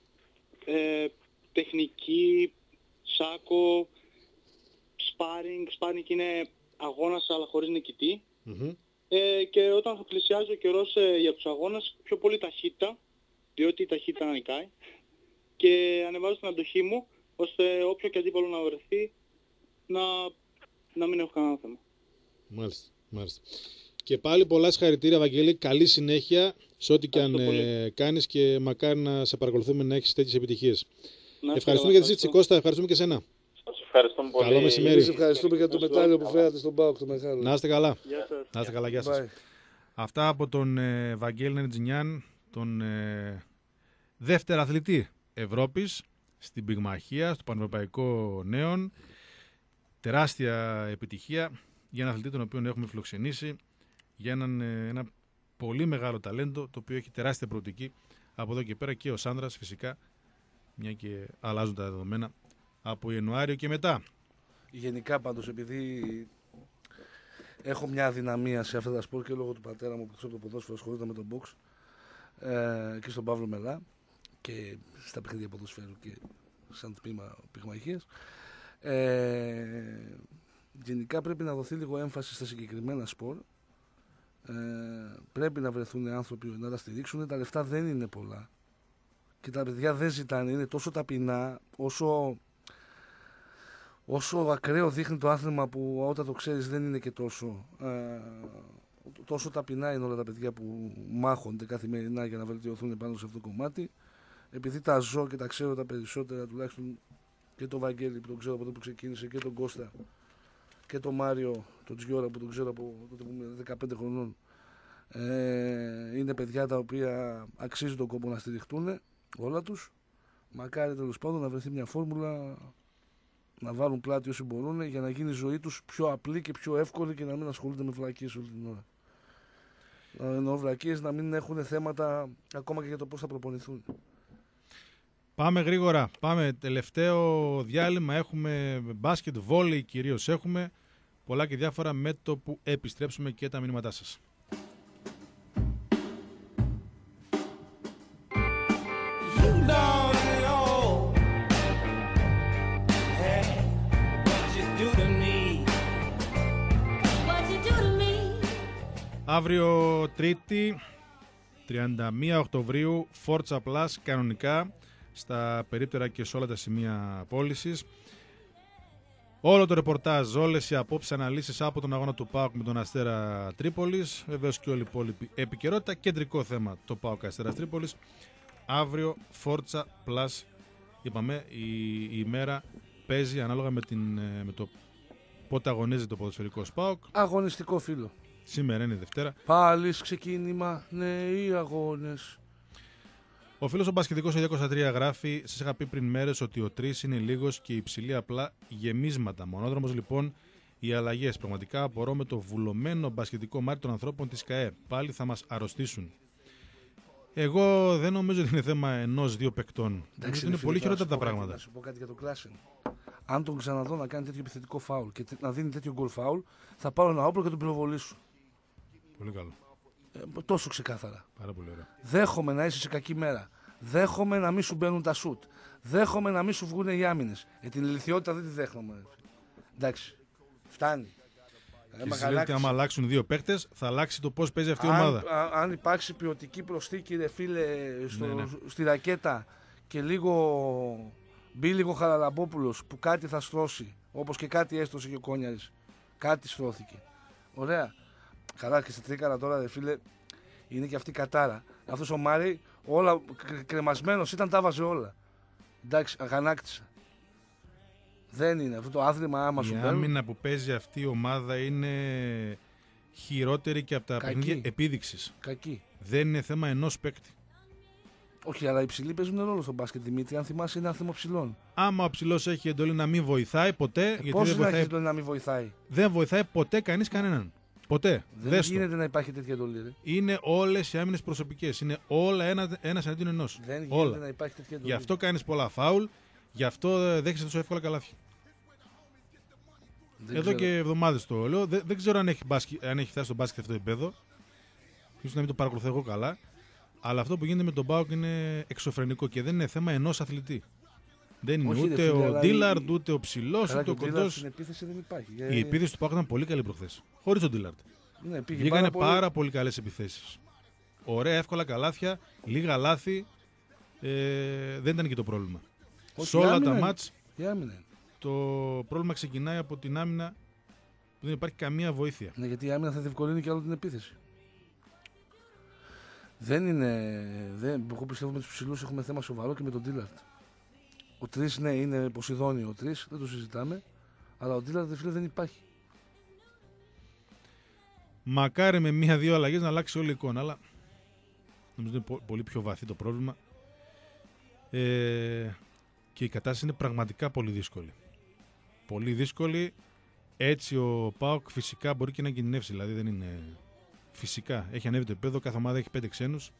τεχνική, σάκο, sparring είναι αγώνας αλλά χωρίς νικητή. Και όταν θα πλησιάζει ο καιρός για τους αγώνες, πιο πολύ ταχύτητα, διότι η ταχύτητα νικάει. Και ανεβάζω την αντοχή μου, ώστε όποιο και αντίπαλο να βρεθεί, να μην έχω κανένα θέμα. Μάλιστα. Και πάλι πολλά συγχαρητήρια, Βαγγέλη. Καλή συνέχεια σε ό,τι και αν κάνεις και μακάρι να σε παρακολουθούμε να έχεις τέτοιες επιτυχίες. Ευχαριστούμε για τη συζήτηση, Κώστα. Ευχαριστούμε και εσένα. Σας ευχαριστούμε πολύ. Καλό μεσημέρι. Σας ευχαριστούμε για το μετάλλιο που φέρατε στον ΠΑΟΚ το μεγάλο. Να είστε καλά. Να είστε καλά, γεια σας. Αυτά από τον Βαγγέλη Νεντζινιάν, τον δεύτερο αθλητή Ευρώπης στην πυγμαχία, στο Πανευρωπαϊκό Νέων. Τεράστια επιτυχία για έναν αθλητή τον οποίο έχουμε φιλοξενήσει, για ένα πολύ μεγάλο ταλέντο, το οποίο έχει τεράστια προοπτική από εδώ και πέρα, και ο Σάνδρας φυσικά, μια και αλλάζουν τα δεδομένα από Ιανουάριο και μετά. Γενικά πάντως, επειδή έχω μια αδυναμία σε αυτά τα σπορ και λόγω του πατέρα μου που από το ποδόσφαιρο ασχολείται με τον box και στον Παύλο Μελά και στα παιχνίδια ποδοσφαίρου και σαν τμήμα πυγμαχίας, γενικά πρέπει να δοθεί λίγο έμφαση στα συγκεκριμένα σπορ. Πρέπει να βρεθούν άνθρωποι να τα στηρίξουν. Τα λεφτά δεν είναι πολλά και τα παιδιά δεν ζητάνε, είναι τόσο ταπεινά όσο ακραίο δείχνει το άθλημα, που όταν το ξέρεις δεν είναι και τόσο ταπεινά είναι όλα τα παιδιά που μάχονται καθημερινά για να βελτιωθούν πάνω σε αυτό το κομμάτι. Επειδή τα ζω και τα ξέρω τα περισσότερα, τουλάχιστον και τον Βαγγέλη που τον ξέρω από τότε που ξεκίνησε, και τον Κώστα και τον Μάριο, τον Τζιώρα που τον ξέρω από τότε που είμαι 15 χρονών, είναι παιδιά τα οποία αξίζουν τον κόπο να στηριχτούν όλα τους. Μακάρι τέλος πάντων να βρεθεί μια φόρμουλα να βάλουν πλάτη όσοι μπορούν για να γίνει η ζωή τους πιο απλή και πιο εύκολη και να μην ασχολούνται με βλακίες όλη την ώρα. Εννοώ βλακίες να μην έχουν θέματα ακόμα και για το πώς θα προπονηθούν. Πάμε γρήγορα. Πάμε. Τελευταίο διάλειμμα. Έχουμε μπάσκετ, βόλεϊ κυρίως έχουμε. Πολλά και διάφορα με το που επιστρέψουμε και τα μηνύματά σας. Αύριο Τρίτη, 31 Οκτωβρίου, Forza Plus κανονικά στα περίπτερα και σε όλα τα σημεία πώλησης. Όλο το ρεπορτάζ, όλες οι απόψεις, αναλύσεις από τον αγώνα του ΠΑΟΚ με τον Αστέρα Τρίπολης. Βεβαίως και όλη η υπόλοιπη επικαιρότητα. Κεντρικό θέμα το ΠΑΟΚ Αστέρας Τρίπολης. Αύριο Forza Plus, είπαμε, η ημέρα παίζει ανάλογα με το πότε αγωνίζεται το ποδοσφαιρικό ΠΑΟΚ. Αγωνιστικό φίλο. Σήμερα είναι Δευτέρα. Πάλι ξεκίνημα, νέοι αγώνες. Ο φίλος ο μπασκετικός ο 203 γράφει: σας είχα πει πριν μέρες ότι ο 3 είναι λίγος και υψηλή απλά γεμίσματα. Μονόδρομος λοιπόν οι αλλαγές. Πραγματικά απορώ με το βουλωμένο μπασκετικό μάτι των ανθρώπων της ΚΑΕ. Πάλι θα μας αρρωστήσουν. Εγώ δεν νομίζω ότι είναι θέμα ενός-δύο παικτών. Είναι πολύ χειρότερα τα πράγματα. Να σου πω κάτι για το Κλάσεν. Αν τον ξαναδώ να κάνει τέτοιο επιθετικό φάουλ και να δίνει τέτοιο γκολ φάουλ, θα πάρω ένα όπλο και τον πυροβολήσω. Πολύ καλό. Τόσο ξεκάθαρα. Πάρα πολύ ωραία. Δέχομαι να είσαι σε κακή μέρα. Δέχομαι να μην σου μπαίνουν τα σουτ. Δέχομαι να μην σου βγουν οι άμυνες. Την ηλικιότητα δεν τη δέχομαι. Εντάξει. Φτάνει. Και άμα αλλάξουν δύο παίκτες, θα αλλάξει το πώς παίζει αυτή η ομάδα. Αν υπάρξει ποιοτική προσθήκη, ρε φίλε, στη ρακέτα και λίγο Μπίλιγο Χαραλαμπόπουλος που κάτι θα στρώσει, όπως και κάτι έστρωσε και ο Κόνιαρης. Κάτι στρώθηκε. Ωραία. Καλά, και στα τρίκαρα τώρα, ρε φίλε, είναι και αυτή η κατάρα. Αυτός ο Μάρι, όλα κρεμασμένος ήταν, τα βάζε όλα. Εντάξει, αγανάκτησα. Δεν είναι αυτό το άθλημα άμα σου παίρνει. Η άμυνα που παίζει αυτή η ομάδα είναι χειρότερη και από τα παιχνίδια επίδειξης. Κακή. Δεν είναι θέμα ενός παίκτη. Όχι, αλλά οι ψηλοί παίζουν ρόλο στο μπάσκετ, Δημήτρη. Αν θυμάσαι, είναι άθλημα ψηλών. Άμα ο ψηλός έχει εντολή να μην βοηθάει ποτέ. Πώς δεν έχει εντολή να μην βοηθάει? Δεν βοηθάει ποτέ κανείς κανέναν. Ποτέ. Δεν γίνεται να υπάρχει τέτοια εντολή. Ρε. Είναι όλες οι άμυνες προσωπικές. Είναι όλα ένας εναντίον ενός. Δεν γίνεται να υπάρχει τέτοια εντολή. Γι' αυτό κάνεις πολλά φάουλ. Γι' αυτό δέχεσαι τόσο εύκολα καλάθια. Εδώ και εβδομάδες το λέω. Δεν ξέρω αν έχει φτάσει στο μπάσκετ αυτό το επίπεδο. Ίσως να μην το παρακολουθώ εγώ καλά. Αλλά αυτό που γίνεται με τον ΠΑΟΚ είναι εξωφρενικό και δεν είναι θέμα ενός αθλητή. Δεν είναι ούτε ο Ντίλαρντ, ούτε ο ψηλός, ούτε ο κοντός. Στην επίθεση δεν υπάρχει. Η επίθεση του ΠΑΟΚ ήταν πολύ καλή προχθές. Χωρίς τον Ντίλαρντ. Ναι, βγήκανε πάρα πολύ καλές επιθέσεις. Ωραία, εύκολα καλάθια, λίγα λάθη. Δεν ήταν και το πρόβλημα. Σε όλα τα μάτς το πρόβλημα ξεκινάει από την άμυνα που δεν υπάρχει καμία βοήθεια. Ναι, γιατί η άμυνα θα διευκολύνει και άλλο την επίθεση. Δεν είναι. Εγώ πιστεύω με τους ψηλούς έχουμε θέμα σοβαρό και με τον Ντίλαρντ. Ο 3 ναι, είναι Ποσειδόνιο ο 3, δεν το συζητάμε. Αλλά ο Ντίλαρντ δεν υπάρχει. Μακάρι με μία-δύο αλλαγές να αλλάξει όλη η εικόνα, αλλά νομίζω είναι πολύ πιο βαθύ το πρόβλημα. Και η κατάσταση είναι πραγματικά πολύ δύσκολη. Πολύ δύσκολη. Έτσι ο ΠΑΟΚ φυσικά μπορεί και να κινδυνεύσει, δηλαδή δεν είναι Φυσικά έχει ανέβει το επίπεδο, κάθε ομάδα έχει 5 ξένους.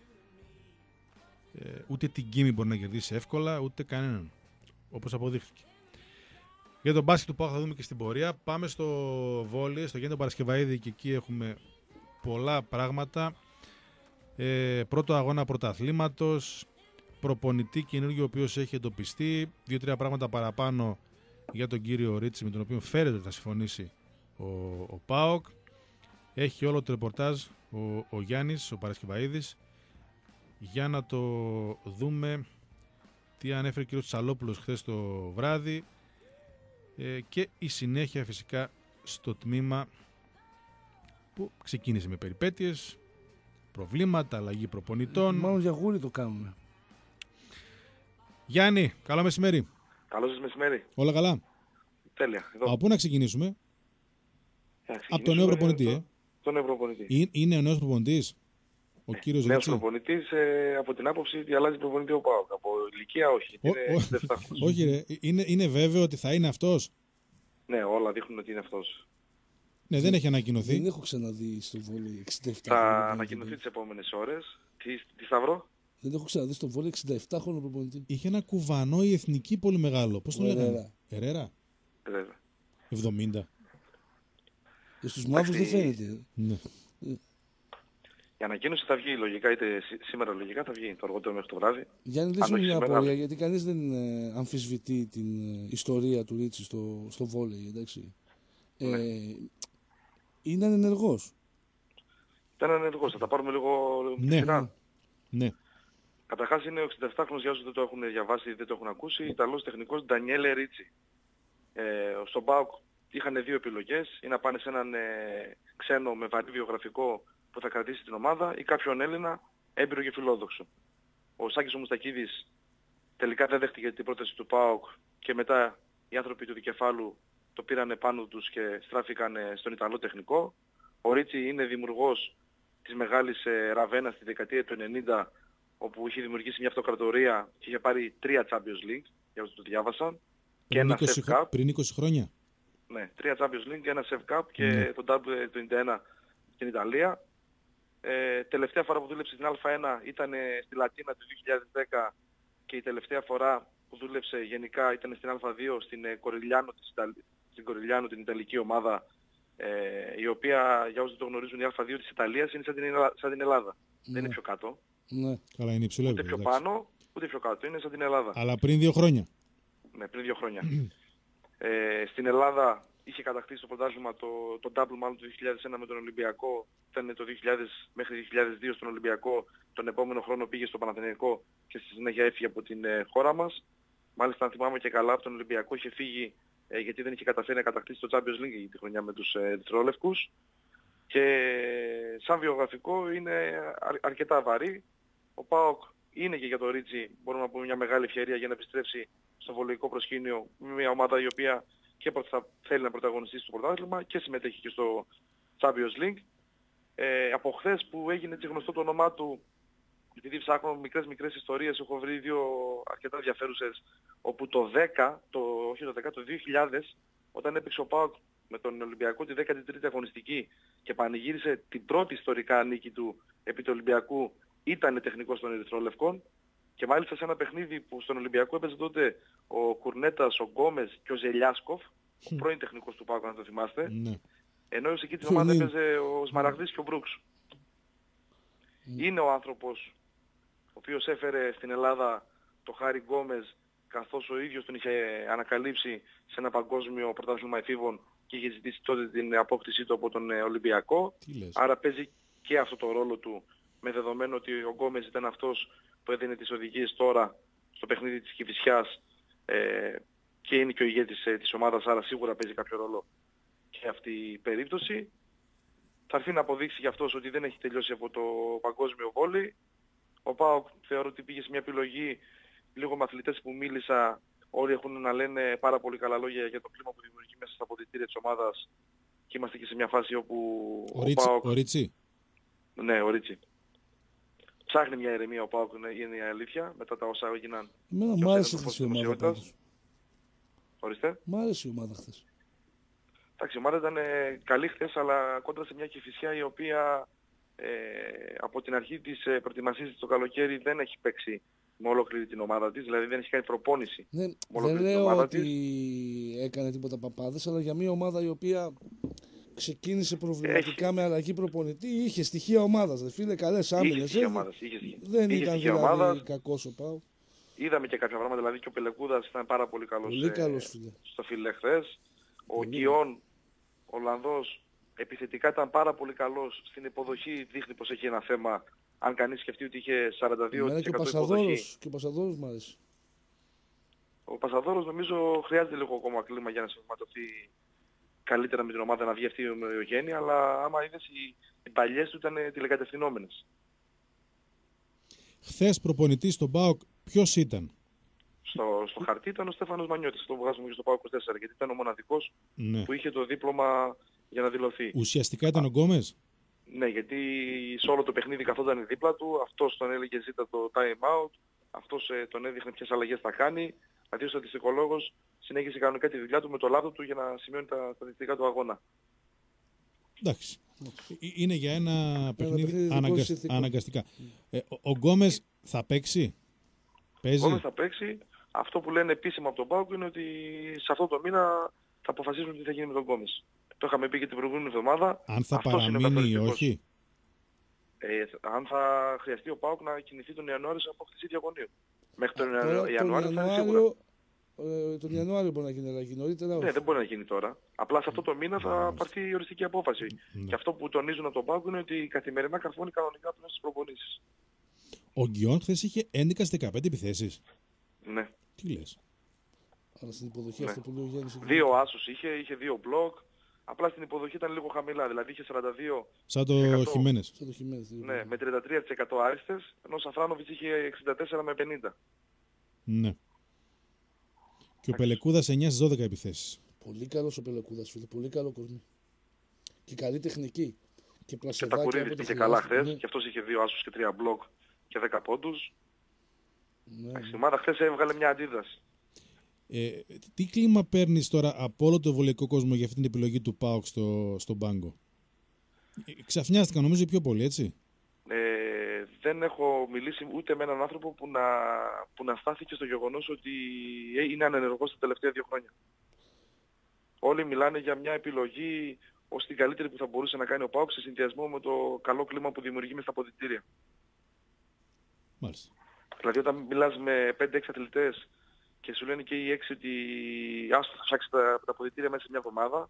Ούτε την Κίμη μπορεί να κερδίσει εύκολα, ούτε κανέναν. Όπως αποδείχθηκε. Για τον μπάσκετ του ΠΑΟΚ θα δούμε και στην πορεία. Πάμε στο βόλεϊ, στο Γέντο Παρασκευαΐδη, και εκεί έχουμε πολλά πράγματα. Πρώτο αγώνα πρωταθλήματος, προπονητή καινούργιο ο οποίος έχει εντοπιστεί, 2-3 πράγματα παραπάνω για τον κύριο Ρίτσι, με τον οποίο φέρεται θα συμφωνήσει ο ΠΑΟΚ. Έχει όλο το ρεπορτάζ ο Γιάννης, ο Παρασκευαΐδης, για να το δούμε τι ανέφερε ο κύριος Τσαλόπουλος χθες το βράδυ, και η συνέχεια φυσικά στο τμήμα που ξεκίνησε με περιπέτειες, προβλήματα, αλλαγή προπονητών. Μάλλον για γούρι το κάνουμε. Γιάννη, καλό μεσημέρι. Καλό σας μεσημέρι. Όλα καλά. Τέλεια. Εδώ. Από πού να ξεκινήσουμε? Από τον νέο προπονητή, τον νέο προπονητή. Είναι ο νέος προπονητής, ο κύριος Ρίτσι. Νέος προπονητής, από την άποψη ότι αλλάζει προπονητή ο ΠΑΟΚ. Από ηλικία όχι. Όχι ρε, είναι βέβαιο ότι θα είναι αυτός? Ναι, όλα δείχνουν ότι είναι αυτός. Ναι, δεν έχει ανακοινωθεί. Δεν έχω ξαναδεί στο βόλεϊ 67. Θα ανακοινωθεί τις επόμενες ώρες. Τι Σταυρό? Δεν έχω ξαναδεί στο βόλεϊ 67 χρόνο προπονητή. Είχε ένα κουβανό η εθνική πολύ μεγάλο. Πώς το λέγανε? Ερέρα. 70. Στους μαύρους δεν φαίνεται. Ναι. Η ανακοίνωση θα βγει λογικά, είτε σήμερα λογικά θα βγει το αργότερο μέχρι το βράδυ. Γιάννη, δεν σου μια απορία, γιατί κανείς δεν αμφισβητεί την ιστορία του Ρίτσι στο βόλεϊ, εντάξει. Ναι. Είναι ενεργός. Ήταν ενεργός, θα τα πάρουμε λίγο σειρά. Ναι. Καταρχάς είναι ο 67χρονος, για όσους δεν το έχουν διαβάσει ή δεν το έχουν ακούσει, Ιταλός τεχνικός Ντανιέλε Ρίτσι. Στον ΠΑΟΚ είχαν δύο επιλογές, ή να πάνε σε έναν ξένο με βαρύ βιογραφικό που θα κρατήσει την ομάδα, ή κάποιον Έλληνα έμπειρο και φιλόδοξο. Ο Σάκης ο Μουστακίδης τελικά δεν δέχτηκε την πρόταση του ΠΑΟΚ, και μετά οι άνθρωποι του δικεφάλου το πήραν πάνω τους και στράφηκαν στον Ιταλό τεχνικό. Ο Ρίτσι είναι δημιουργός της μεγάλης Ραβένας στη δεκαετία του 90, όπου είχε δημιουργήσει μια αυτοκρατορία και είχε πάρει 3 Champions League, για όσους το διάβασαν, και ένα Sef Cup. Πριν 20 χρόνια. Ναι, 3 Champions League και ένα Sef Cup και τον Double του 91 στην Ιταλία. Τελευταία φορά που δούλεψε στην Α1 ήταν στη Λατίνα του 2010, και η τελευταία φορά που δούλεψε γενικά ήταν στην Α2 στην Κοριλιάνο, την Ιταλική ομάδα, η οποία, για όσους δεν το γνωρίζουν, η Α2 της Ιταλίας είναι σαν την Ελλάδα. Δεν είναι πιο κάτω. Ναι. Καλά, είναι υψηλό. Ούτε πιο πάνω, ούτε πιο κάτω. Είναι σαν την Ελλάδα. Αλλά πριν 2 χρόνια. Ναι, πριν 2 χρόνια. Στην Ελλάδα είχε κατακτήσει το πρωτάθλημα, το double μάλλον του 2001 με τον Ολυμπιακό. Ήταν το 2000 μέχρι 2002 στον Ολυμπιακό. Τον επόμενο χρόνο πήγε στο Παναθηναϊκό και στη συνέχεια έφυγε από την χώρα μας. Μάλιστα, αν θυμάμαι και καλά, από τον Ολυμπιακό είχε φύγει γιατί δεν είχε καταφέρει να κατακτήσει το Champions League τη χρονιά με τους Ερυθρόλευκους. Και σαν βιογραφικό είναι αρκετά βαρύ. Ο ΠΑΟΚ είναι και για το Ρίτσι, μπορούμε να πούμε, μια μεγάλη ευκαιρία για να επιστρέψει στο βολεϊκό προσκήνιο, μια ομάδα η οποία και θα θέλει να πρωταγωνιστήσει στο πρωτάθλημα και συμμετέχει και στο Champions League. Από χθες που έγινε έτσι γνωστό το όνομά του, επειδή ψάχνω μικρές ιστορίες, έχω βρει δύο αρκετά ενδιαφέρουσες, όπου το 2000, όταν έπαιξε ο ΠΑΟΚ με τον Ολυμπιακό τη 13η αγωνιστική και πανηγύρισε την πρώτη ιστορικά νίκη του επί του Ολυμπιακού, ήταν τεχνικός των Ερυθρόλευκων, και μάλιστα σε ένα παιχνίδι που στον Ολυμπιακό έπαιζε τότε ο Κουρνέτας, ο Γκόμες και ο Ζελιάσκοφ, ο πρώην τεχνικός του ΠΑΟΚ, αν το θυμάστε, ενώ σε εκεί την ομάδα έπαιζε ο Σμαραγδής και ο Μπρούξ. Είναι ο άνθρωπος ο οποίος έφερε στην Ελλάδα το Χάρι Γκόμες, καθώς ο ίδιος τον είχε ανακαλύψει σε ένα παγκόσμιο πρωτάθλημα εφήβων και είχε ζητήσει τότε την απόκτησή του από τον Ολυμπιακό. Άρα παίζει και αυτό το ρόλο του, με δεδομένο ότι ο Γκόμες ήταν αυτός που έδινε τις οδηγίες τώρα στο παιχνίδι της Κηφισιάς και είναι και ο ηγέτης της ομάδας, άρα σίγουρα παίζει κάποιο ρόλο και αυτή η περίπτωση. Θα έρθει να αποδείξει για αυτός ότι δεν έχει τελειώσει από το παγκόσμιο βόλεϊ. Ο ΠΑΟΚ θεωρώ ότι πήγε σε μια επιλογή, λίγο με αθλητές που μίλησα, όλοι έχουν να λένε πάρα πολύ καλά λόγια για το κλίμα που δημιουργεί μέσα στα αποδυτήρια της ομάδας, και είμαστε και σε μια φάση όπου ο ΠΑΟΚ... Ο Ρίτσι. Ναι, ο Ρίτσι. Ψάχνει μια ηρεμία ο ΠΑΟΚ, είναι η αλήθεια, μετά τα όσα έγιναν. Εμένα μου άρεσε χθες η ομάδα. Ορίστε. Μ' άρεσε η ομάδα χθες. Εντάξει, η ομάδα ήταν καλή χθες, αλλά κόντρα σε μια Κηφισιά η οποία από την αρχή της προετοιμασίας της το καλοκαίρι δεν έχει παίξει με ολόκληρη την ομάδα της, δηλαδή δεν έχει κάνει προπόνηση Ναι, με ολόκληρη δεν την λέω ομάδα ότι της. έκανε τίποτα παπάδες, αλλά για μια ομάδα η οποία ξεκίνησε προβληματικά με αλλαγή προπονητή, είχε στοιχεία ομάδας. Δε φίλε, καλές άμυνες. Δεν είχε ήταν στοιχεία δηλαδή ομάδας. κακός ο ΠΑΟΚ. Είδαμε και κάποια πράγματα, δηλαδή και ο Πελεκούδας ήταν πάρα πολύ καλός, στο φιλέ χθες. Ο Γκιόν, ο Ολλανδός, επιθετικά ήταν πάρα πολύ καλός. Στην υποδοχή δείχνει πως έχει ένα θέμα. Αν κανείς σκεφτεί ότι είχε 42% υποδοχή. Και ο Πασαδόρος μου αρέσει. Ο Πασαδόρος νομίζω χρειάζεται λίγο ακόμα κλίμα για να συμματωθεί καλύτερα με την ομάδα, να βγει αυτή η ομοιογένεια, αλλά άμα είδες οι παλιές του ήταν τηλεκατευθυνόμενες. Χθες προπονητής στον ΠΑΟΚ ποιος ήταν? Στο χαρτί ήταν ο Στέφανος Μανιώτης, το βγάζουμε και στο ΠΑΟΚ 24, γιατί ήταν ο μοναδικός που είχε το δίπλωμα για να δηλωθεί. Ουσιαστικά ήταν ο Γκόμες? Ναι, γιατί σε όλο το παιχνίδι καθόταν δίπλα του, αυτός τον έλεγε ζήτα το time out, αυτός τον έδειχνε ποιες αλλαγές θα κάνει, δηλαδή ο στατιστικολόγος συνέχισε κανονικά τη δουλειά του με το λάπτοπ του για να σημειώνει τα στατιστικά του αγώνα. Εντάξει. Είναι για ένα παιχνίδι αναγκαστικά. Ο Γκόμες θα παίξει? Παίζει? Ο Γκόμες θα παίξει. Αυτό που λένε επίσημα από τον ΠΑΟΚ είναι ότι σε αυτό το μήνα θα αποφασίσουμε τι θα γίνει με τον Γκόμες. Το είχαμε πει και την προηγούμενη εβδομάδα. Αν θα παραμείνει ή όχι. Αν θα χρειαστεί ο ΠΑΟΚ να κινηθεί τον Ιανουάριο σε απόκτηση διαγωνίου. Μέχρι τον Ιανουάριο θα είναι σίγουρα. Τον Ιανουάριο μπορεί να γίνει αλλαγή, νωρίτερα όχι. Ναι, δεν μπορεί να γίνει τώρα. Απλά σε αυτό το μήνα θα πάρθει η οριστική απόφαση. Και αυτό που τονίζουν από τον ΠΑΟΚ είναι ότι καθημερινά καρφώνει κανονικά πλέον στις προπονήσεις. Ο Γκιόν χθες είχε 11-15 επιθέσεις. Ναι. Τι λες? Αλλά στην υποδοχή αυτό που λέει ο Γιάννης... 2 άσους είχε 2 μπλοκ. Απλά στην υποδοχή ήταν λίγο χαμηλά, δηλαδή είχε 42%. Σαν το Χιμένες. Ναι, με 33% άριστες, ενώ ο Σαφράνοβιτς είχε 64 με 50. Ναι. Και ο Πελεκούδας 9 στις 12 επιθέσεις. Πολύ καλός ο Πελεκούδας, φίλε, πολύ καλό κορμί. Και καλή τεχνική. Και τα Κουρίδης πήγε καλά χθες, και αυτός είχε 2 άσους και 3 μπλοκ και 10 πόντους. Ναι. Η ομάδα χθες έβγαλε μια αντίδραση. Τι κλίμα παίρνεις τώρα από όλο το βολεϊκό κόσμο για αυτή την επιλογή του ΠΑΟΚ στον πάγκο? Ξαφνιάστηκαν νομίζω πιο πολύ, έτσι? Δεν έχω μιλήσει ούτε με έναν άνθρωπο που να στάθηκε στο γεγονός ότι είναι ανενεργός τα τελευταία 2 χρόνια. Όλοι μιλάνε για μια επιλογή ως την καλύτερη που θα μπορούσε να κάνει ο ΠΑΟΚ σε συνδυασμό με το καλό κλίμα που δημιουργεί μες στα αποδυτήρια. Μάλιστα. Δηλαδή όταν μιλάς με 5-6 αθλητές και σου λένε και οι 6 ότι άστο θα ψάξει τα αποδυτήρια μέσα σε μια εβδομάδα,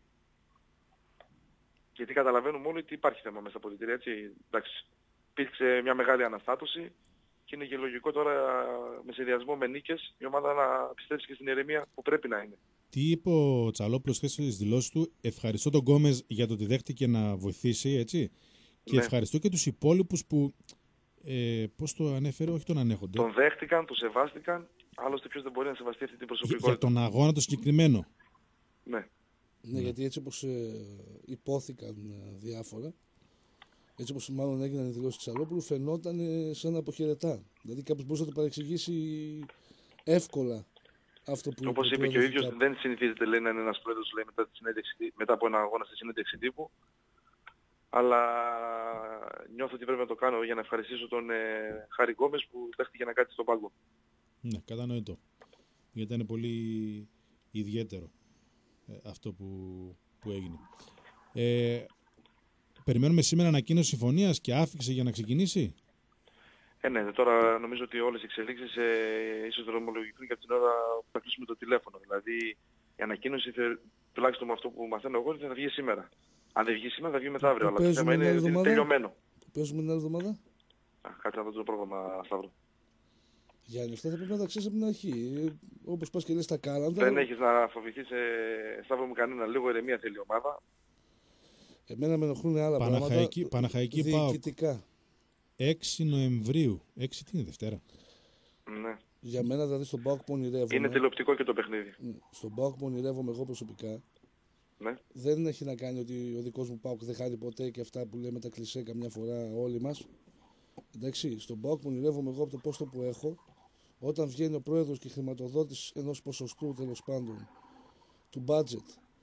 γιατί καταλαβαίνουμε όλοι ότι υπάρχει θέμα μέσα στα αποδυτήρια, έτσι. Εντάξει, υπήρξε μια μεγάλη αναστάτωση και είναι και λογικό τώρα με συνδυασμό με νίκες η ομάδα να επιστρέψει και στην ηρεμία που πρέπει να είναι. Τι είπε ο Τσαλόπουλος χθες στις δηλώσεις του? Ευχαριστώ τον Γκόμες για το ότι δέχτηκε να βοηθήσει, έτσι. Και ευχαριστώ και τους υπόλοιπους που, πώς το ανέφερε, όχι τον ανέχονται. Τον δέχτηκαν, τον σεβάστηκαν. Άλλωστε ποιος δεν μπορεί να σεβαστεί αυτή την προσωπικότητα. Για τον αγώνα το συγκεκριμένο. Ναι. Ναι, γιατί έτσι όπως υπόθηκαν διάφορα, έτσι όπως μάλλον έγιναν οι δηλώσεις του Τσαλόπουλου, φαινόταν σαν να αποχαιρετά. Δηλαδή κάποιος μπορούσε να το παρεξηγήσει εύκολα αυτό που είπε. Όπως είπε και ο ίδιος, δεν συνηθίζεται λέει, να είναι ένας πρόεδρος λέει, μετά από ένα αγώνα στη συνέντευξη τύπου. Αλλά νιώθω ότι πρέπει να το κάνω για να ευχαριστήσω τον Χάρη Γκόμες που δέχτηκε να κάτσει στον πάγκο. Ναι, κατανοητό. Γιατί ήταν πολύ ιδιαίτερο αυτό που έγινε. Περιμένουμε σήμερα ανακοίνωση συμφωνίας και άφηξη για να ξεκινήσει. Ναι, τώρα νομίζω ότι όλες οι εξελίξεις ίσως δρομολογηθούν και από την ώρα που θα κλείσουμε το τηλέφωνο. Δηλαδή η ανακοίνωση, τουλάχιστον με αυτό που μαθαίνω εγώ, θα βγει σήμερα. Αν δεν βγει σήμερα θα βγει μεθαύριο, αλλά το θέμα είναι τελειωμένο. Παίζουμε την άλλη εβδομάδα. Κάτσε να δω το πρόγραμμα, Σταύρο. Γιάννη, αυτά θα πρέπει να τα ξέρεις από την αρχή. Όπως πας και λες τα κάλαντα. Δεν έχεις να φοβηθείς, Σταύρο μου, κανένα. Λίγο ηρεμία θέλει η ομάδα. Εμένα με ενοχλούν άλλα πράγματα. Παναχαϊκή διοικητικά. 6 Νοεμβρίου. 6 τι είναι, Δευτέρα? Ναι. Για μένα δηλαδή στον ΠΑΟΚ που ονειρεύομαι. Είναι τηλεοπτικό και το παιχνίδι. Στον ΠΑΟΚ που ονειρεύομαι εγώ προσωπικά. Ναι. Δεν έχει να κάνει ότι ο δικός μου ΠΑΟΚ δεν χάνει ποτέ και αυτά που λέμε τα κλισέ καμιά φορά όλοι μας. Εντάξει, στον ΠΑΟΚ που ονειρεύομαι εγώ από το πόστο που έχω, όταν βγαίνει ο πρόεδρος και χρηματοδότης ενός ποσοστού τέλος πάντων του budget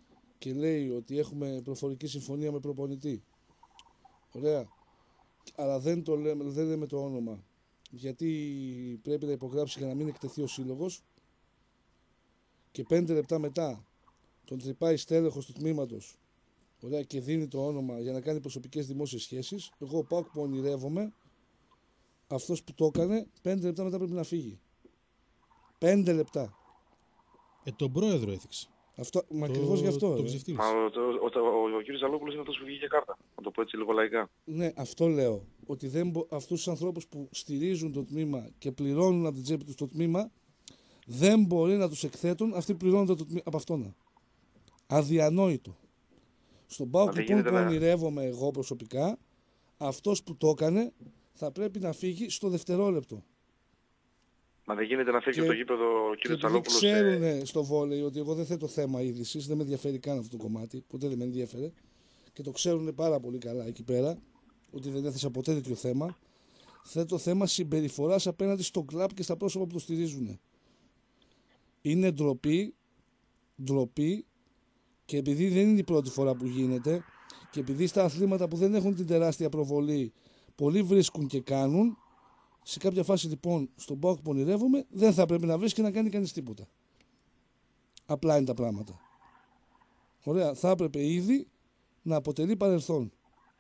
και λέει ότι έχουμε προφορική συμφωνία με προπονητή, ωραία, αλλά δεν λέμε το όνομα, γιατί πρέπει να υπογράψει για να μην εκτεθεί ο σύλλογος, και 5 λεπτά μετά τον τρυπάει στέλεχος του τμήματος, ωραία, και δίνει το όνομα για να κάνει προσωπικές δημόσιες σχέσεις, εγώ ο ΠΑΟΚ που ονειρεύομαι, αυτός που το έκανε 5 λεπτά μετά πρέπει να φύγει. 5 λεπτά. Τον πρόεδρο έθιξε. Μα ακριβώς γι' αυτό. Ο κύριος Ζαλόπουλος είναι αυτός που βγήκε κάρτα. Να το πω έτσι λίγο λαϊκά. Ναι, αυτό λέω. Ότι αυτούς τους ανθρώπους που στηρίζουν το τμήμα και πληρώνουν από την τσέπη τους το τμήμα, δεν μπορεί να τους εκθέτουν αυτοί που πληρώνουν από αυτόν. Αδιανόητο. Στον ΠΑΟΚ λοιπόν που ονειρεύομαι εγώ προσωπικά, αυτός που το έκανε θα πρέπει να φύγει στο δευτερόλεπτο. Μα δεν γίνεται να φύγει από το γήπεδο ο κύριος Τσαλόπουλος. Ξέρουν στο βόλεϊ ότι εγώ δεν θέτω θέμα είδησης, δεν με ενδιαφέρει καν αυτό το κομμάτι, ποτέ δεν με ενδιαφέρε. Και το ξέρουν πάρα πολύ καλά εκεί πέρα, ότι δεν έθεσα ποτέ τέτοιο θέμα. Θέτω θέμα συμπεριφοράς απέναντι στο κλαμπ και στα πρόσωπα που το στηρίζουν. Είναι ντροπή, και επειδή δεν είναι η πρώτη φορά που γίνεται, και επειδή στα αθλήματα που δεν έχουν την τεράστια προβολή πολλοί βρίσκουν και κάνουν, σε κάποια φάση λοιπόν στον ΠΑΟΚ που ονειρεύομαι δεν θα πρέπει να βρίσκει και να κάνει κανείς τίποτα. Απλά είναι τα πράγματα. Ωραία, θα έπρεπε ήδη να αποτελεί παρελθόν.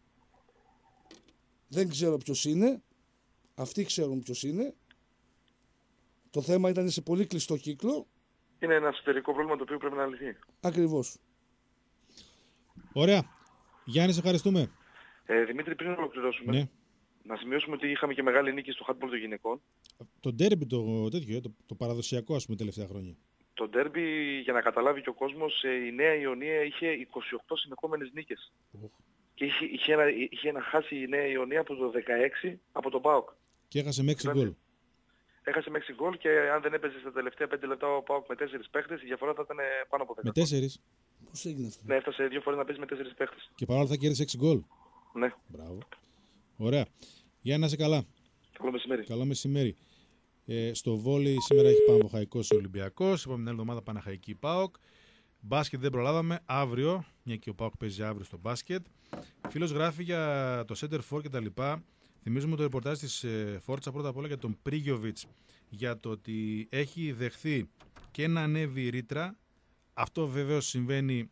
Δεν ξέρω ποιος είναι, αυτοί ξέρουν ποιος είναι. Το θέμα ήταν σε πολύ κλειστό κύκλο. Είναι ένα εσωτερικό πρόβλημα το οποίο πρέπει να λυθεί. Ακριβώς. Ωραία. Γιάννη, σε ευχαριστούμε. Δημήτρη, πριν ολοκληρώσουμε, ναι, να σημειώσουμε ότι είχαμε και μεγάλη νίκη στο handball των γυναικών. Το ντέρμπι το παραδοσιακό, ας πούμε, τελευταία χρόνια. Το ντέρμπι, για να καταλάβει και ο κόσμος, η Νέα Ιωνία είχε 28 συνεχόμενες νίκες. Και είχε να χάσει η Νέα Ιωνία από το 16 από τον ΠΑΟΚ. Και έχασε με 6 γκολ. Έχασε με 6 γκολ, και αν δεν έπαιζε στα τελευταία 5 λεπτά ο ΠΑΟΚ με 4 παίχτες, η διαφορά θα ήταν πάνω από 10. Με 4. Πώς έγινε αυτό? Ναι, έφτασε 2 φορές να παίζει με 4 παίχτες. Και παρόλα θα κέρδισε 6 γκολ. Ναι. Μπράβο. Ωραία. Για να είσαι καλά. Καλό μεσημέρι. Καλό μεσημέρι. Στο βόλεϊ σήμερα έχει Πανβοχαϊκός Ολυμπιακός. Είπαμε την άλλη εβδομάδα Παναχαϊκή ΠΑΟΚ. Μπάσκετ δεν προλάβαμε. Αύριο, μια και ο ΠΑΟΚ παίζει αύριο στο μπάσκετ. Φίλος γράφει για το center for και τα λοιπά. Θυμίζουμε το ρεπορτάζ της Φόρτσα πρώτα απ' όλα για τον Πρίγιοβιτς, για το ότι έχει δεχθεί και να ανέβει η ρήτρα. Αυτό βεβαίως συμβαίνει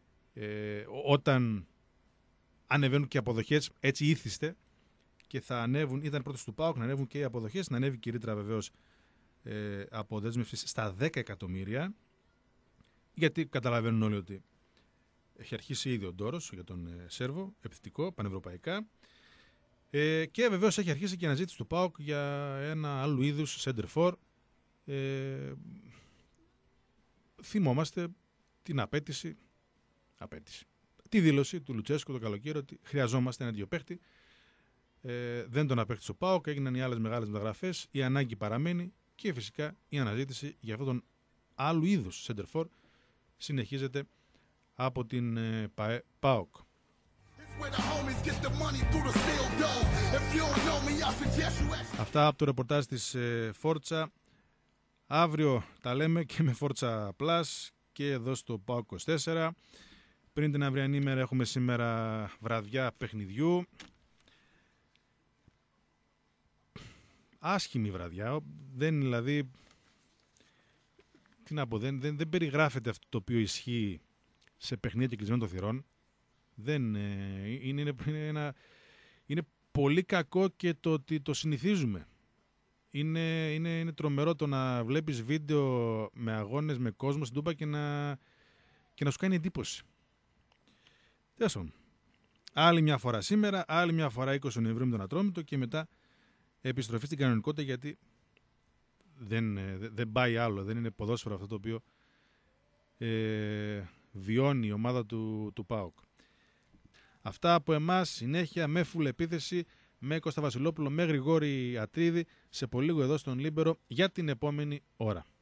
όταν ανεβαίνουν και αποδοχές, έτσι ήθιστε, και θα ανέβουν, ήταν πρώτος του ΠΑΟΚ να ανέβουν και οι αποδοχές, να ανέβει και η ρήτρα βεβαίως από δέσμευση στα 10 εκατομμύρια, γιατί καταλαβαίνουν όλοι ότι έχει αρχίσει ήδη ο ντόρος για τον Σέρβο, επιθετικό, πανευρωπαϊκά, και βεβαίως έχει αρχίσει και η αναζήτηση του ΠΑΟΚ για ένα άλλου είδους center for. Θυμόμαστε την απέτηση, τη δήλωση του Λουτσέσκου το καλοκαίρι ότι χρειαζόμαστε ένα δύο παίχτη. Δεν τον απέκτησε ο ΠΑΟΚ, έγιναν οι άλλες μεγάλες μεταγραφές, η ανάγκη παραμένει και φυσικά η αναζήτηση για αυτόν τον άλλου είδους center for συνεχίζεται από την ΠΑΟΚ. Αυτά από το ρεπορτάζ της Φόρτσα. Αύριο τα λέμε και με Φόρτσα Plus και εδώ στο ΠΑΟΚ 24. Πριν την αυριανή ημέρα έχουμε σήμερα βραδιά παιχνιδιού. Άσχημη βραδιά. Δεν, δηλαδή, τι να πω, δεν περιγράφεται αυτό το οποίο ισχύει σε παιχνίδια και κλεισμένο των θυρών. Είναι πολύ κακό και το ότι το συνηθίζουμε. Είναι τρομερό το να βλέπεις βίντεο με αγώνες, με κόσμο στην Τούμπα και να σου κάνει εντύπωση. Τέλος, άλλη μια φορά σήμερα, άλλη μια φορά 20 Νοεμβρίου με τον Ατρόμητο και μετά επιστροφή στην κανονικότητα, γιατί δεν πάει άλλο, δεν είναι ποδόσφαιρο αυτό το οποίο βιώνει η ομάδα του ΠΑΟΚ. Αυτά από εμάς, συνέχεια με φουλ επίθεση, με Κώστα Βασιλόπουλο, με Γρηγόρη Ατρίδη, σε πολύ λίγο εδώ στον Λίμπερο για την επόμενη ώρα.